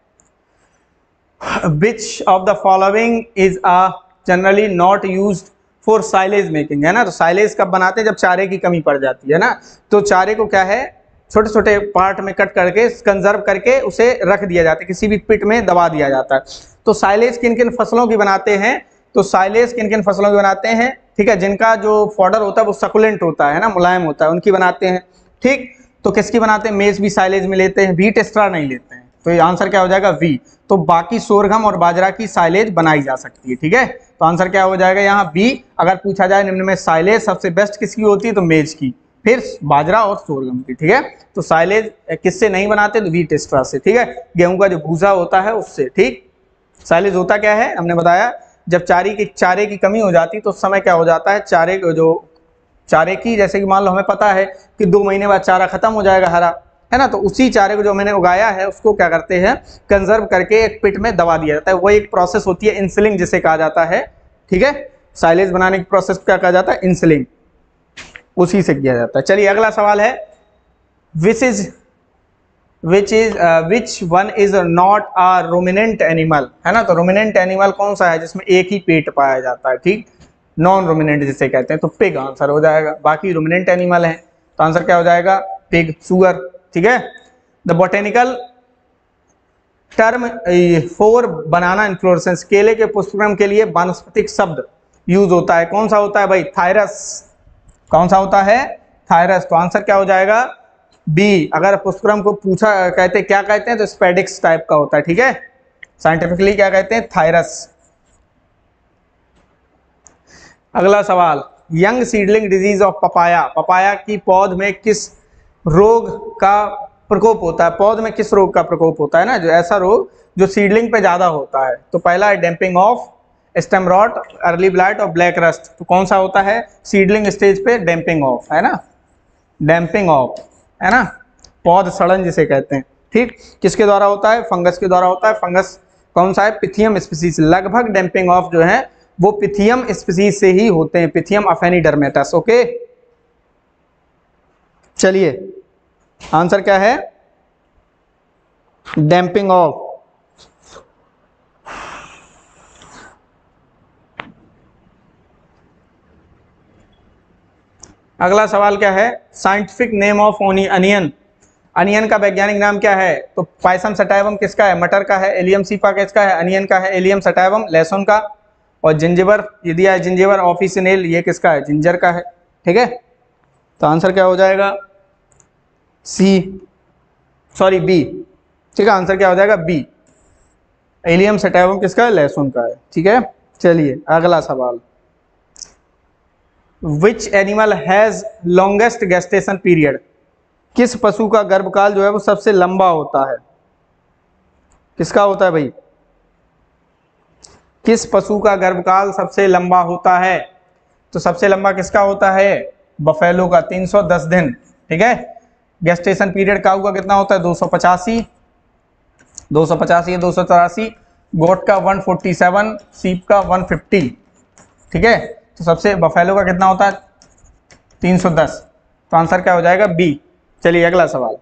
which of the following is a generally not used for silage making, है ना। तो साइलेज कब बनाते हैं, जब चारे की कमी पड़ जाती है ना। तो चारे को क्या है, छोटे छोटे पार्ट में कट करके कंजर्व करके उसे रख दिया जाता है, किसी भी पिट में दबा दिया जाता है। तो साइलेज किन किन फसलों की बनाते हैं, तो साइलेज किन किन फसलों की बनाते हैं, ठीक है, जिनका जो फॉडर होता है वो सकुलेंट होता है ना, मुलायम होता है, उनकी बनाते हैं। ठीक, तो किसकी बनाते हैं, मेज भी साइलेज में लेते हैं, व्हीट एक्स्ट्रा नहीं लेते हैं। तो ये आंसर क्या हो जाएगा, वी। तो बाकी सोरगम और बाजरा की साइलेज बनाई जा सकती है। ठीक है, तो आंसर क्या हो जाएगा यहाँ बी। अगर पूछा जाए निम्न में साइलेज सबसे बेस्ट किसकी होती है, तो मेज की, फिर बाजरा और सोरगम की। ठीक है, तो साइलेज किससे नहीं बनाते, तो व्हीट एक्स्ट्रा से। ठीक है, गेहूं का जो भूसा होता है उससे। ठीक, साइलेज होता क्या है, हमने बताया जब चारे की चारे की कमी हो जाती तो उस समय क्या हो जाता है, चारे जो चारे की, जैसे कि मान लो हमें पता है कि दो महीने बाद चारा खत्म हो जाएगा हरा, है ना, तो उसी चारे को जो मैंने उगाया है उसको क्या करते हैं, कंजर्व करके एक पिट में दबा दिया जाता है। वो एक प्रोसेस होती है इंसलिंग जिसे कहा जाता है। ठीक है, साइलेज बनाने की प्रोसेस क्या कहा जाता है, इंसलिंग, उसी से किया जाता है। चलिए अगला सवाल है, which is which is which one is not a ruminant animal, है ना। तो रोमिनेंट एनिमल कौन सा है जिसमें एक ही पेट पाया जाता है, ठीक, नॉन रोमिनेंट जिसे कहते हैं, तो पिग आंसर हो जाएगा। बाकी रोमिनेंट एनिमल है, तो आंसर क्या हो जाएगा, पिग, सुअर। ठीक है, the botanical term for banana inflorescence, केले के पुष्पक्रम के लिए वानस्पतिक शब्द यूज होता है, कौन सा होता है भाई, थायरस। कौन सा होता है, थायरस। तो आंसर क्या हो जाएगा, बी। अगर पुष्पक्रम को पूछा कहते क्या कहते हैं, तो स्पेडिक्स टाइप का होता है। ठीक है, साइंटिफिकली क्या कहते हैं, थायरस। अगला सवाल, young seedling disease of papaya, papaya की पौध में किस रोग का प्रकोप होता है, पौध में किस रोग का प्रकोप होता है ना, जो ऐसा रोग जो सीडलिंग पे ज्यादा होता है। तो पहला है damping off, stem rot, early blight और ब्लैक रस्ट। तो कौन सा होता है, सीडलिंग स्टेज पे डैम्पिंग ऑफ, है ना, डैम्पिंग ऑफ, है ना, पौध सड़न जिसे कहते हैं। ठीक, किसके द्वारा होता है, फंगस के द्वारा होता है। फंगस कौन सा है, पिथियम स्पीसीज। लगभग डैम्पिंग ऑफ जो है वो पिथियम स्पीसीज से ही होते हैं, पिथियम अफेनिडर्मेटस। ओके, चलिए आंसर क्या है, डैम्पिंग ऑफ। अगला सवाल क्या है, साइंटिफिक नेम ऑफ ओनी अनियन, अनियन का वैज्ञानिक नाम क्या है, तो पाइसम सटाइवम किसका है, मटर का है। एलियम सीपा किसका है, अनियन का है। एलियम सटाइवम लहसुन का। और जिंजिबर ये दिया है, जिंजिबर ऑफिसिनेल, ये किसका है, जिंजर का है। ठीक है, तो आंसर क्या हो जाएगा, सी, सॉरी बी। ठीक है, आंसर क्या हो जाएगा, बी। एलियम सटाइवम किसका है, लहसुन का है। ठीक है, चलिए अगला सवाल, which animal has longest gestation period, किस पशु का गर्भकाल जो है वो सबसे लंबा होता है, किसका होता है भाई, किस पशु का गर्भकाल सबसे लंबा होता है, तो सबसे लंबा किसका होता है, बफेलो का, तीन सौ दस दिन। ठीक है, गेस्टेशन पीरियड काऊ का कितना होता है, दो सौ पचासी, दो सौ पचासी दो सौ चौरासी, गोट का एक सौ सैंतालीस, सीप का एक सौ पचास। ठीक है, तो सबसे बफेलो का कितना होता है, तीन सौ दस। तो आंसर क्या हो जाएगा, बी। चलिए अगला सवाल,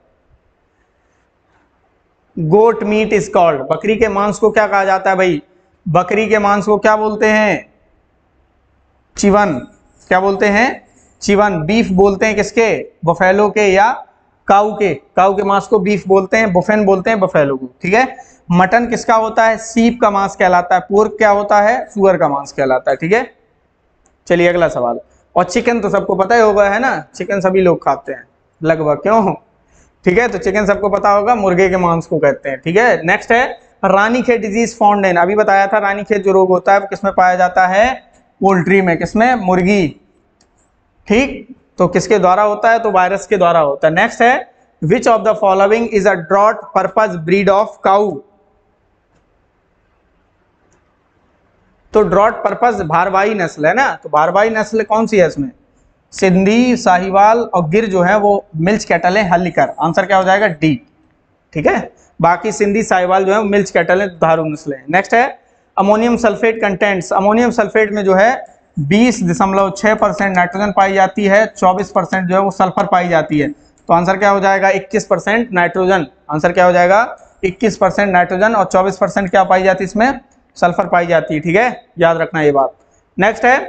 गोट मीट इज कॉल्ड, बकरी के मांस को क्या कहा जाता है भाई, बकरी के मांस को क्या बोलते हैं, चिवन। क्या बोलते हैं, चिवन। बीफ बोलते हैं किसके, बफेलो के या काऊ के, काऊ के मांस को बीफ बोलते हैं, बुफेन बोलते हैं बफेलो को। ठीक है, मटन किसका होता है, सीप का मांस कहलाता है। पोर्क क्या होता है, सुअर का मांस कहलाता है। ठीक है, चलिए अगला सवाल, और चिकन तो सबको पता ही होगा, है ना, चिकन सभी लोग खाते हैं लगभग, क्यों। ठीक है, तो चिकन सबको पता होगा, मुर्गे के मांस को कहते हैं। ठीक है, नेक्स्ट है रानीखेत डिजीज फाउंड इन, अभी बताया था रानीखेत जो रोग होता है वो किसमें पाया जाता है, पोल्ट्री में, किसमें, मुर्गी। ठीक, तो किसके द्वारा होता है, तो वायरस के द्वारा होता है। नेक्स्ट है, which of the following is a draught purpose breed of cow, तो ड्रॉट पर्पस भारवाही नस्ल है ना, तो भारवाही नस्ल कौन सी है इसमें, सिंधी, साहिवाल और गिर जो है वो मिल्च कैटल है, हल्लीकर। आंसर क्या हो जाएगा, डी। ठीक है, बाकी सिंधी साहिवाल जो है मिल्च कैटल है, दुधारू नस्ल है। नेक्स्ट है ammonium sulphate contents. Ammonium sulphate में जो है बीस दशमलव छह परसेंट नाइट्रोजन पाई जाती है, चौबीस परसेंट जो है वो सल्फर पाई जाती है। तो आंसर क्या हो जाएगा, इक्कीस परसेंट नाइट्रोजन। आंसर क्या हो जाएगा, इक्कीस परसेंट नाइट्रोजन और चौबीस परसेंट क्या पाई जाती है इसमें, सल्फर पाई जाती है। ठीक है, याद रखना ये बात। नेक्स्ट है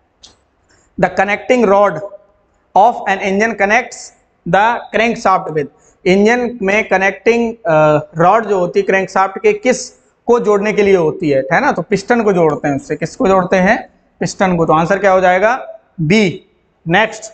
the connecting rod of an engine connects the crankshaft with. Engine में कनेक्टिंग रॉड जो होती है क्रैंकशाफ्ट के किस को जोड़ने के लिए होती है, है ना, तो पिस्टन को जोड़ते हैं उससे। किसको जोड़ते हैं, पिस्टन को। तो आंसर क्या हो जाएगा, B. Next,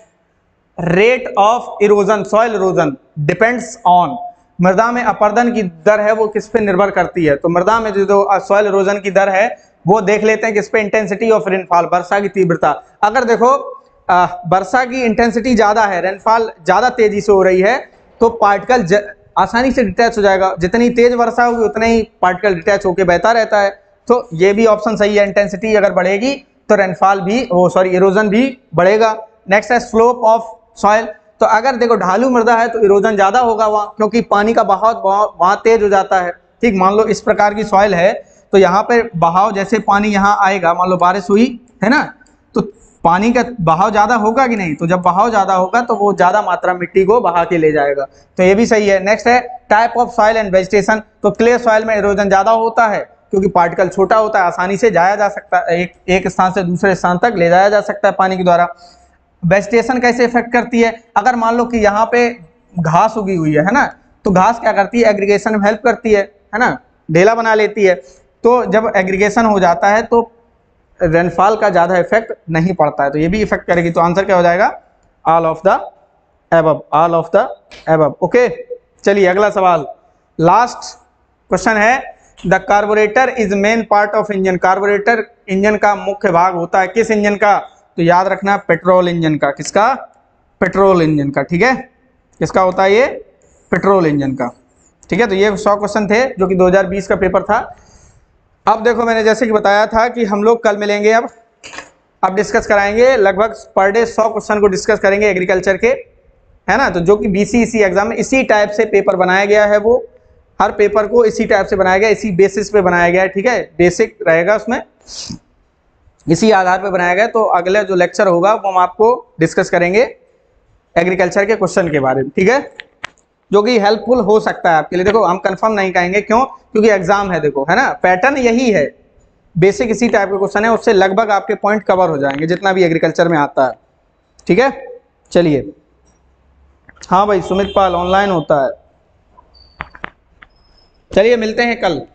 rate of erosion, soil erosion depends on. मृदा में अपरदन की दर है वो किस पे निर्भर करती है, तो मृदा में जो सॉइल इरोजन की दर है वो देख लेते हैं किस पे, इंटेंसिटी ऑफ रेनफॉल, वर्षा की तीव्रता। अगर देखो वर्षा की इंटेंसिटी ज्यादा है, रेनफॉल ज्यादा तेजी से हो रही है, तो पार्टिकल आसानी से डिटैच हो जाएगा। जितनी तेज वर्षा होगी उतने ही पार्टिकल डिटैच होकर बहता रहता है। तो ये भी ऑप्शन सही है, इंटेंसिटी अगर बढ़ेगी तो रेनफॉल भी, वो सॉरी इरोजन भी बढ़ेगा। नेक्स्ट है स्लोप ऑफ सॉइल। तो अगर देखो ढालू मृदा है तो इरोजन ज्यादा होगा वहाँ, क्योंकि पानी का बहाव वहाँ तेज हो जाता है। ठीक, मान लो इस प्रकार की सॉइल है तो यहाँ पे बहाव, जैसे पानी यहाँ आएगा, मान लो बारिश हुई है ना, तो पानी का बहाव ज्यादा होगा कि नहीं, तो जब बहाव ज्यादा होगा तो वो ज्यादा मात्रा मिट्टी को बहा के ले जाएगा। तो ये भी सही है। नेक्स्ट है type of soil and vegetation. तो क्ले सॉइल में इरोजन ज्यादा होता है क्योंकि पार्टिकल छोटा होता है, आसानी से जाया जा सकता है, एक एक स्थान से दूसरे स्थान तक ले जाया जा सकता है पानी के द्वारा। वेजिटेशन कैसे इफेक्ट करती है, अगर मान लो कि यहाँ पे घास उगी हुई है है ना, तो घास क्या करती है, एग्रीगेशन में हेल्प करती है है ना, ढेला बना लेती है। तो जब एग्रीगेशन हो जाता है तो रेनफॉल का ज्यादा इफेक्ट नहीं पड़ता है, तो ये भी इफेक्ट करेगी। तो आंसर क्या हो जाएगा, all of the above, all of the above. Okay, चलिए अगला सवाल, लास्ट क्वेश्चन है, the carburettor is main part of engine. Carburettor engine का मुख्य भाग होता है, किस इंजन का, तो याद रखना पेट्रोल इंजन का। किसका, पेट्रोल इंजन का। ठीक है, किसका होता है ये, पेट्रोल इंजन का। ठीक है, तो ये सौ क्वेश्चन थे जो कि दो हज़ार बीस का पेपर था। अब देखो मैंने जैसे कि बताया था कि हम लोग कल मिलेंगे, अब अब डिस्कस कराएंगे, लगभग पर डे सौ क्वेश्चन को डिस्कस करेंगे एग्रीकल्चर के, है ना, तो जो कि बीसीईसी एग्जाम में इसी टाइप से पेपर बनाया गया है, वो हर पेपर को इसी टाइप से बनाया गया, इसी बेसिस पे बनाया गया है। ठीक है, बेसिक रहेगा उसमें, इसी आधार पे बनाया गया। तो अगले जो लेक्चर होगा वो हम आपको डिस्कस करेंगे एग्रीकल्चर के क्वेश्चन के बारे में। ठीक है, जो कि हेल्पफुल हो सकता है आपके लिए। देखो हम कंफर्म नहीं कहेंगे, क्यों, क्योंकि एग्जाम है, देखो है ना, पैटर्न यही है, बेसिक इसी टाइप के क्वेश्चन है, उससे लगभग आपके पॉइंट कवर हो जाएंगे जितना भी एग्रीकल्चर में आता है। ठीक है, चलिए, हाँ भाई सुमित पाल ऑनलाइन होता है। चलिए मिलते हैं कल।